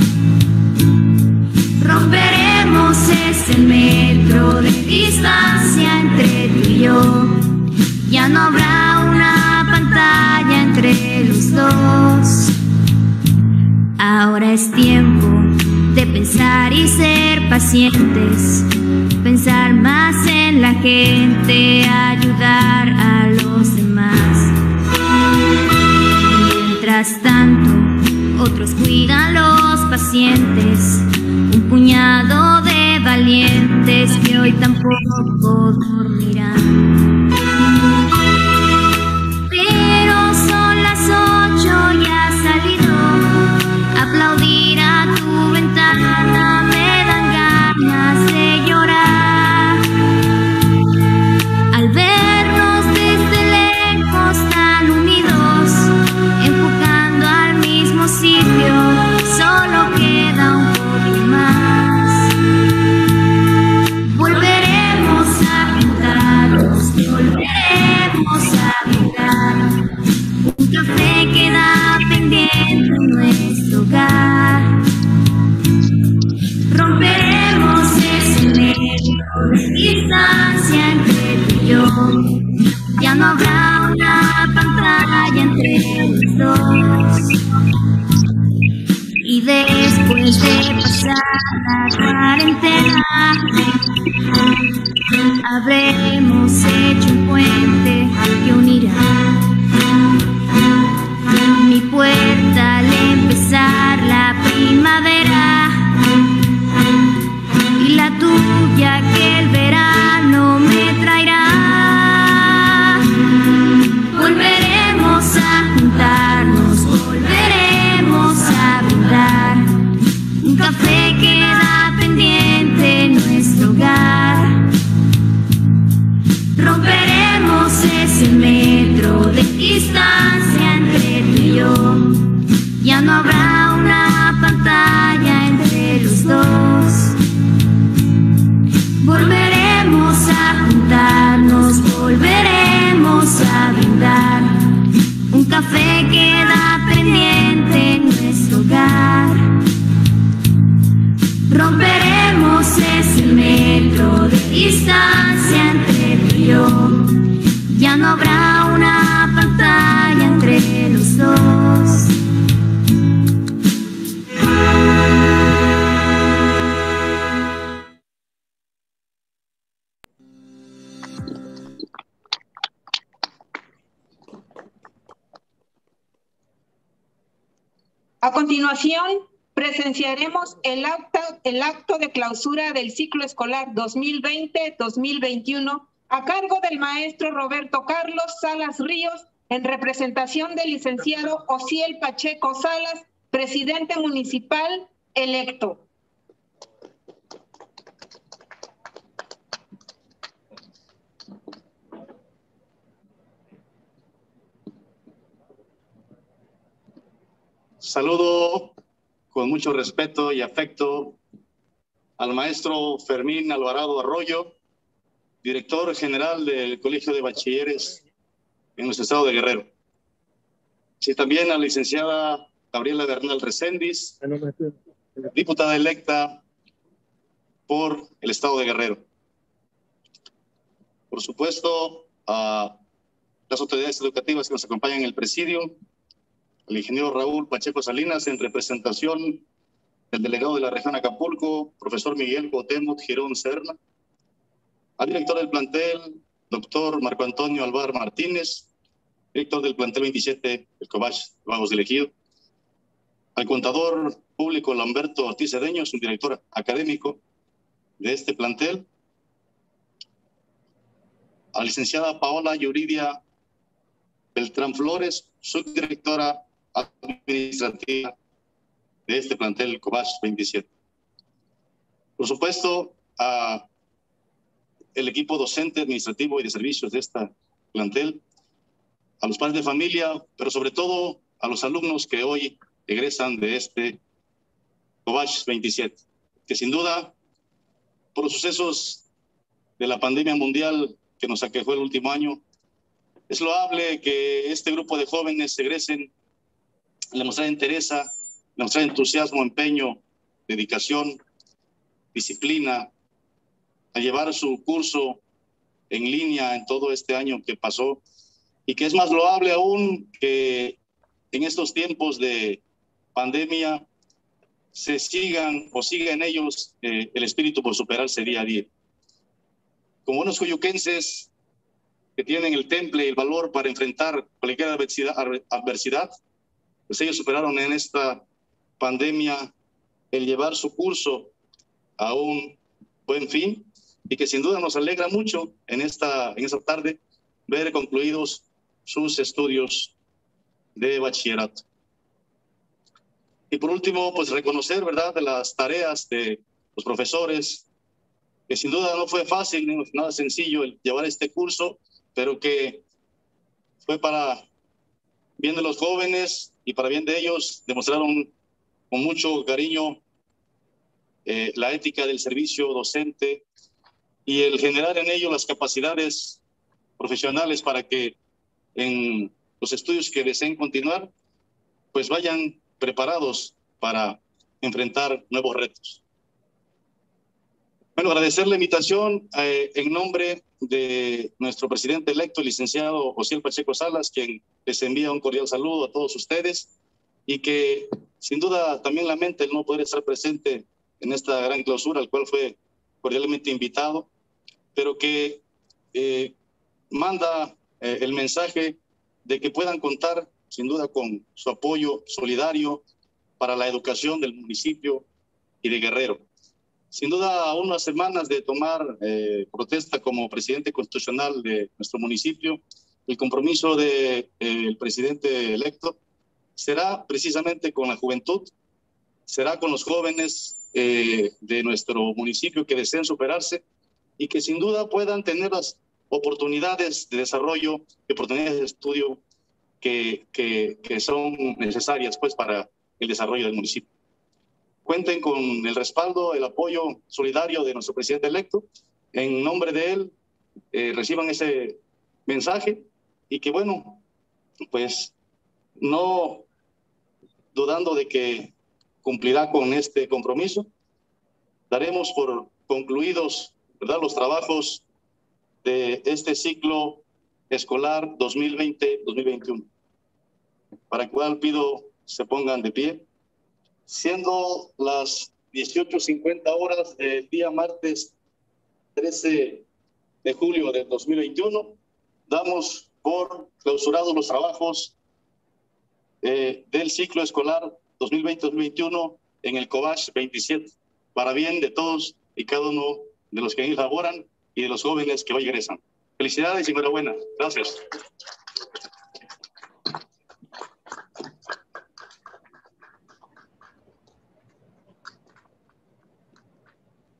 Romperemos ese metro de distancia entre tú y yo. Ya no habrá una pantalla entre los dos. Ahora es tiempo de pensar y ser pacientes. Pensar más en la gente, ayudar a los demás. Mientras tanto, otros cuidan los pacientes, un puñado de valientes que hoy tampoco dormirán. Pero son las ocho y ha salido. Aplaudir a tu ventana me dan ganas de llorar. Al vernos desde lejos tan unidos, enfocando al mismo sitio, solo queda un poco más. Volveremos a juntarnos, volveremos a brindar. Un café queda pendiente en nuestro hogar. Romperemos ese metro de distancia entre tú y yo. Ya no habrá una pantalla entre los dos. Y después de pasar la cuarentena, habremos hecho un puente que unirá mi puerta al empezar la primavera y la tuya que el verano me traerá. Volveremos a juntarnos, volveremos a brindar. Un café queda pendiente en nuestro hogar. Romperemos ese metro de distancia entre tú y yo. Ya no habrá una pantalla entre los dos. Volveremos a juntarnos, volveremos a brindar. Un café queda pendiente en nuestro hogar. Romperemos ese metro de distancia entre tú y yo. Ya no habrá una pantalla entre los dos. A continuación, presenciaremos el acto, el acto de clausura del ciclo escolar dos mil veinte dos mil veintiuno a cargo del maestro Roberto Carlos Salas Ríos, en representación del licenciado Osiel Pacheco Salas, presidente municipal electo. Saludo con mucho respeto y afecto al maestro Fermín Alvarado Arroyo, director general del Colegio de Bachilleres en nuestro estado de Guerrero. Sí, también a la licenciada Gabriela Bernal Recendis, diputada electa por el estado de Guerrero. Por supuesto, a las autoridades educativas que nos acompañan en el presidio, al ingeniero Raúl Pacheco Salinas, en representación del delegado de la región Acapulco, profesor Miguel Cuauhtémoc Girón Serna, al director del plantel, doctor Marco Antonio Alvar Martínez, director del plantel veintisiete del Cobach Vagos del Ejido, al contador público Lamberto Ortiz Cedeño, su director académico de este plantel, a la licenciada Paola Yuridia Beltrán Flores, subdirectora administrativa de este plantel Cobach veintisiete. Por supuesto, a el equipo docente, administrativo y de servicios de esta plantel, a los padres de familia, pero sobre todo a los alumnos que hoy egresan de este Cobach veintisiete, que sin duda, por los sucesos de la pandemia mundial que nos aquejó el último año, es loable que este grupo de jóvenes egresen, le mostrar interés, le mostrar entusiasmo, empeño, dedicación, disciplina, a llevar su curso en línea en todo este año que pasó, y que es más loable aún que en estos tiempos de pandemia se sigan o siga en ellos eh, el espíritu por superarse día a día. Como buenos coyuquenses que tienen el temple y el valor para enfrentar cualquier adversidad, adversidad, pues ellos superaron en esta pandemia el llevar su curso a un buen fin, y que sin duda nos alegra mucho en esta, en esta tarde ver concluidos sus estudios de bachillerato. Y por último, pues reconocer, ¿verdad?, de las tareas de los profesores, que sin duda no fue fácil, no nada sencillo el llevar este curso, pero que fue para bien de los jóvenes y para bien de ellos. Demostraron con mucho cariño eh, la ética del servicio docente y el generar en ellos las capacidades profesionales para que en los estudios que deseen continuar, pues vayan preparados para enfrentar nuevos retos. Bueno, agradecer la invitación eh, en nombre de nuestro presidente electo, el licenciado Osiel Pacheco Salas, quien les envía un cordial saludo a todos ustedes, y que sin duda también lamenta el no poder estar presente en esta gran clausura, al cual fue cordialmente invitado, pero que eh, manda eh, el mensaje de que puedan contar sin duda con su apoyo solidario para la educación del municipio y de Guerrero. Sin duda, a unas semanas de tomar eh, protesta como presidente constitucional de nuestro municipio, el compromiso del de, eh, presidente electo será precisamente con la juventud, será con los jóvenes eh, de nuestro municipio que deseen superarse y que sin duda puedan tener las oportunidades de desarrollo y oportunidades de estudio que, que, que son necesarias pues, para el desarrollo del municipio. Cuenten con el respaldo, el apoyo solidario de nuestro presidente electo. En nombre de él, eh, reciban ese mensaje y que, bueno, pues no dudando de que cumplirá con este compromiso, daremos por concluidos, ¿verdad?, los trabajos de este ciclo escolar dos mil veinte dos mil veintiuno, para el cual pido se pongan de pie. Siendo las dieciocho cincuenta horas del día martes trece de julio de dos mil veintiuno, damos por clausurados los trabajos eh, del ciclo escolar dos mil veinte dos mil veintiuno en el Cobach veintisiete, para bien de todos y cada uno de los que ahí laboran y de los jóvenes que hoy egresan. Felicidades y enhorabuena. Gracias.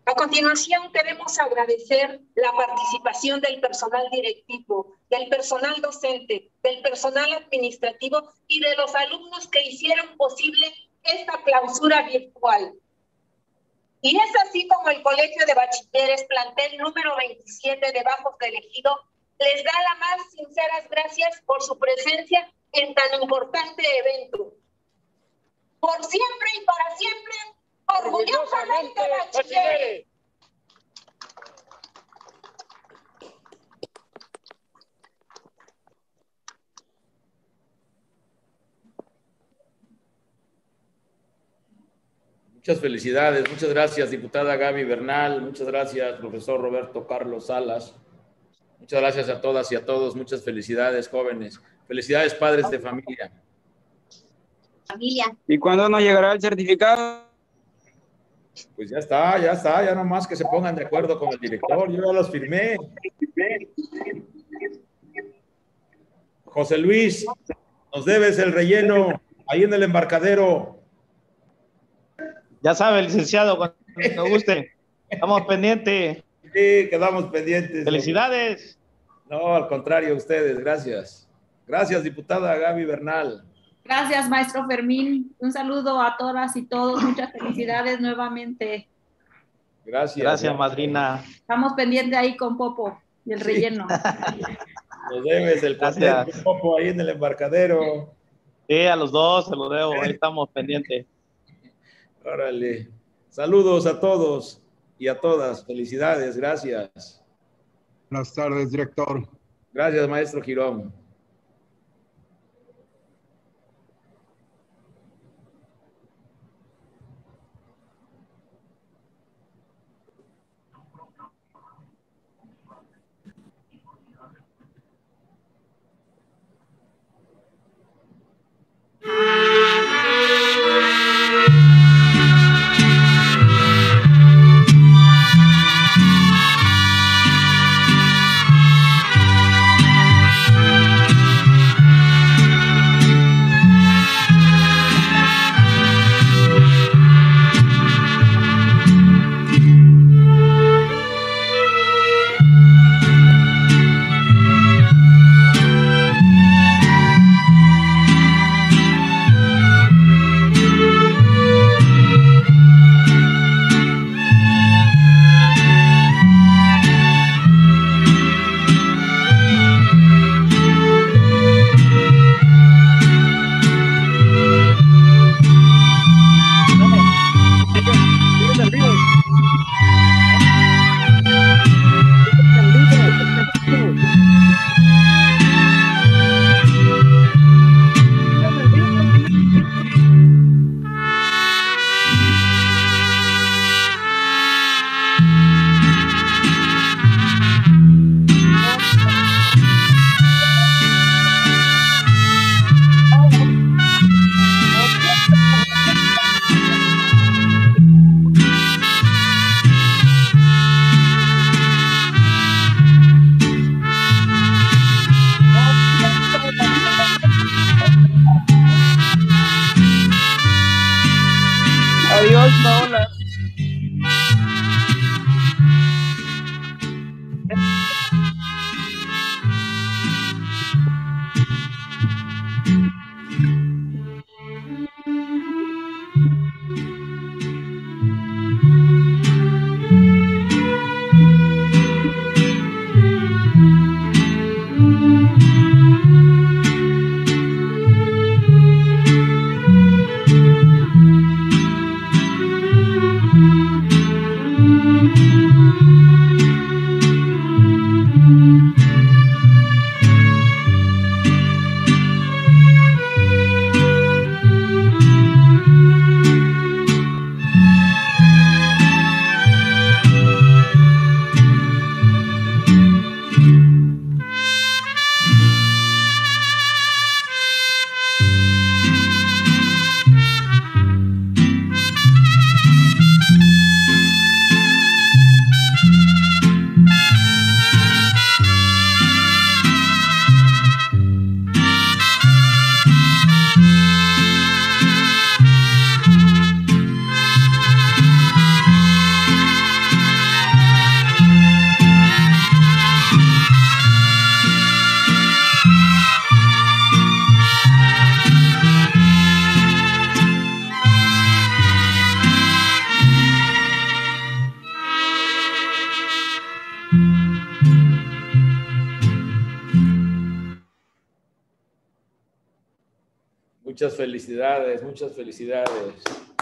A continuación, queremos agradecer la participación del personal directivo, del personal docente, del personal administrativo y de los alumnos que hicieron posible esta clausura virtual. Y es así como el Colegio de Bachilleres, plantel número veintisiete de Bajos del Ejido, les da las más sinceras gracias por su presencia en tan importante evento. Por siempre y para siempre, orgullosamente bachilleres. Muchas felicidades, muchas gracias, diputada Gaby Bernal, muchas gracias, profesor Roberto Carlos Salas, muchas gracias a todas y a todos, muchas felicidades, jóvenes, felicidades, padres de familia. Familia. ¿Y cuándo nos llegará el certificado? Pues ya está, ya está, ya nomás que se pongan de acuerdo con el director, yo ya los firmé. José Luis, nos debes el relleno ahí en el embarcadero. Ya sabe, licenciado, cuando guste. Estamos pendientes. Sí, quedamos pendientes. Felicidades. No, al contrario, ustedes, gracias. Gracias, diputada Gaby Bernal. Gracias, maestro Fermín. Un saludo a todas y todos. Muchas felicidades nuevamente. Gracias. Gracias, madrina. Estamos pendientes ahí con Popo y el sí. relleno. Nos debes el pastel de Popo ahí en el embarcadero. Sí, a los dos se lo debo. Ahí estamos pendientes. Órale. Saludos a todos y a todas. Felicidades. Gracias. Buenas tardes, director. Gracias, maestro Girón. Thank you. Muchas felicidades, muchas felicidades.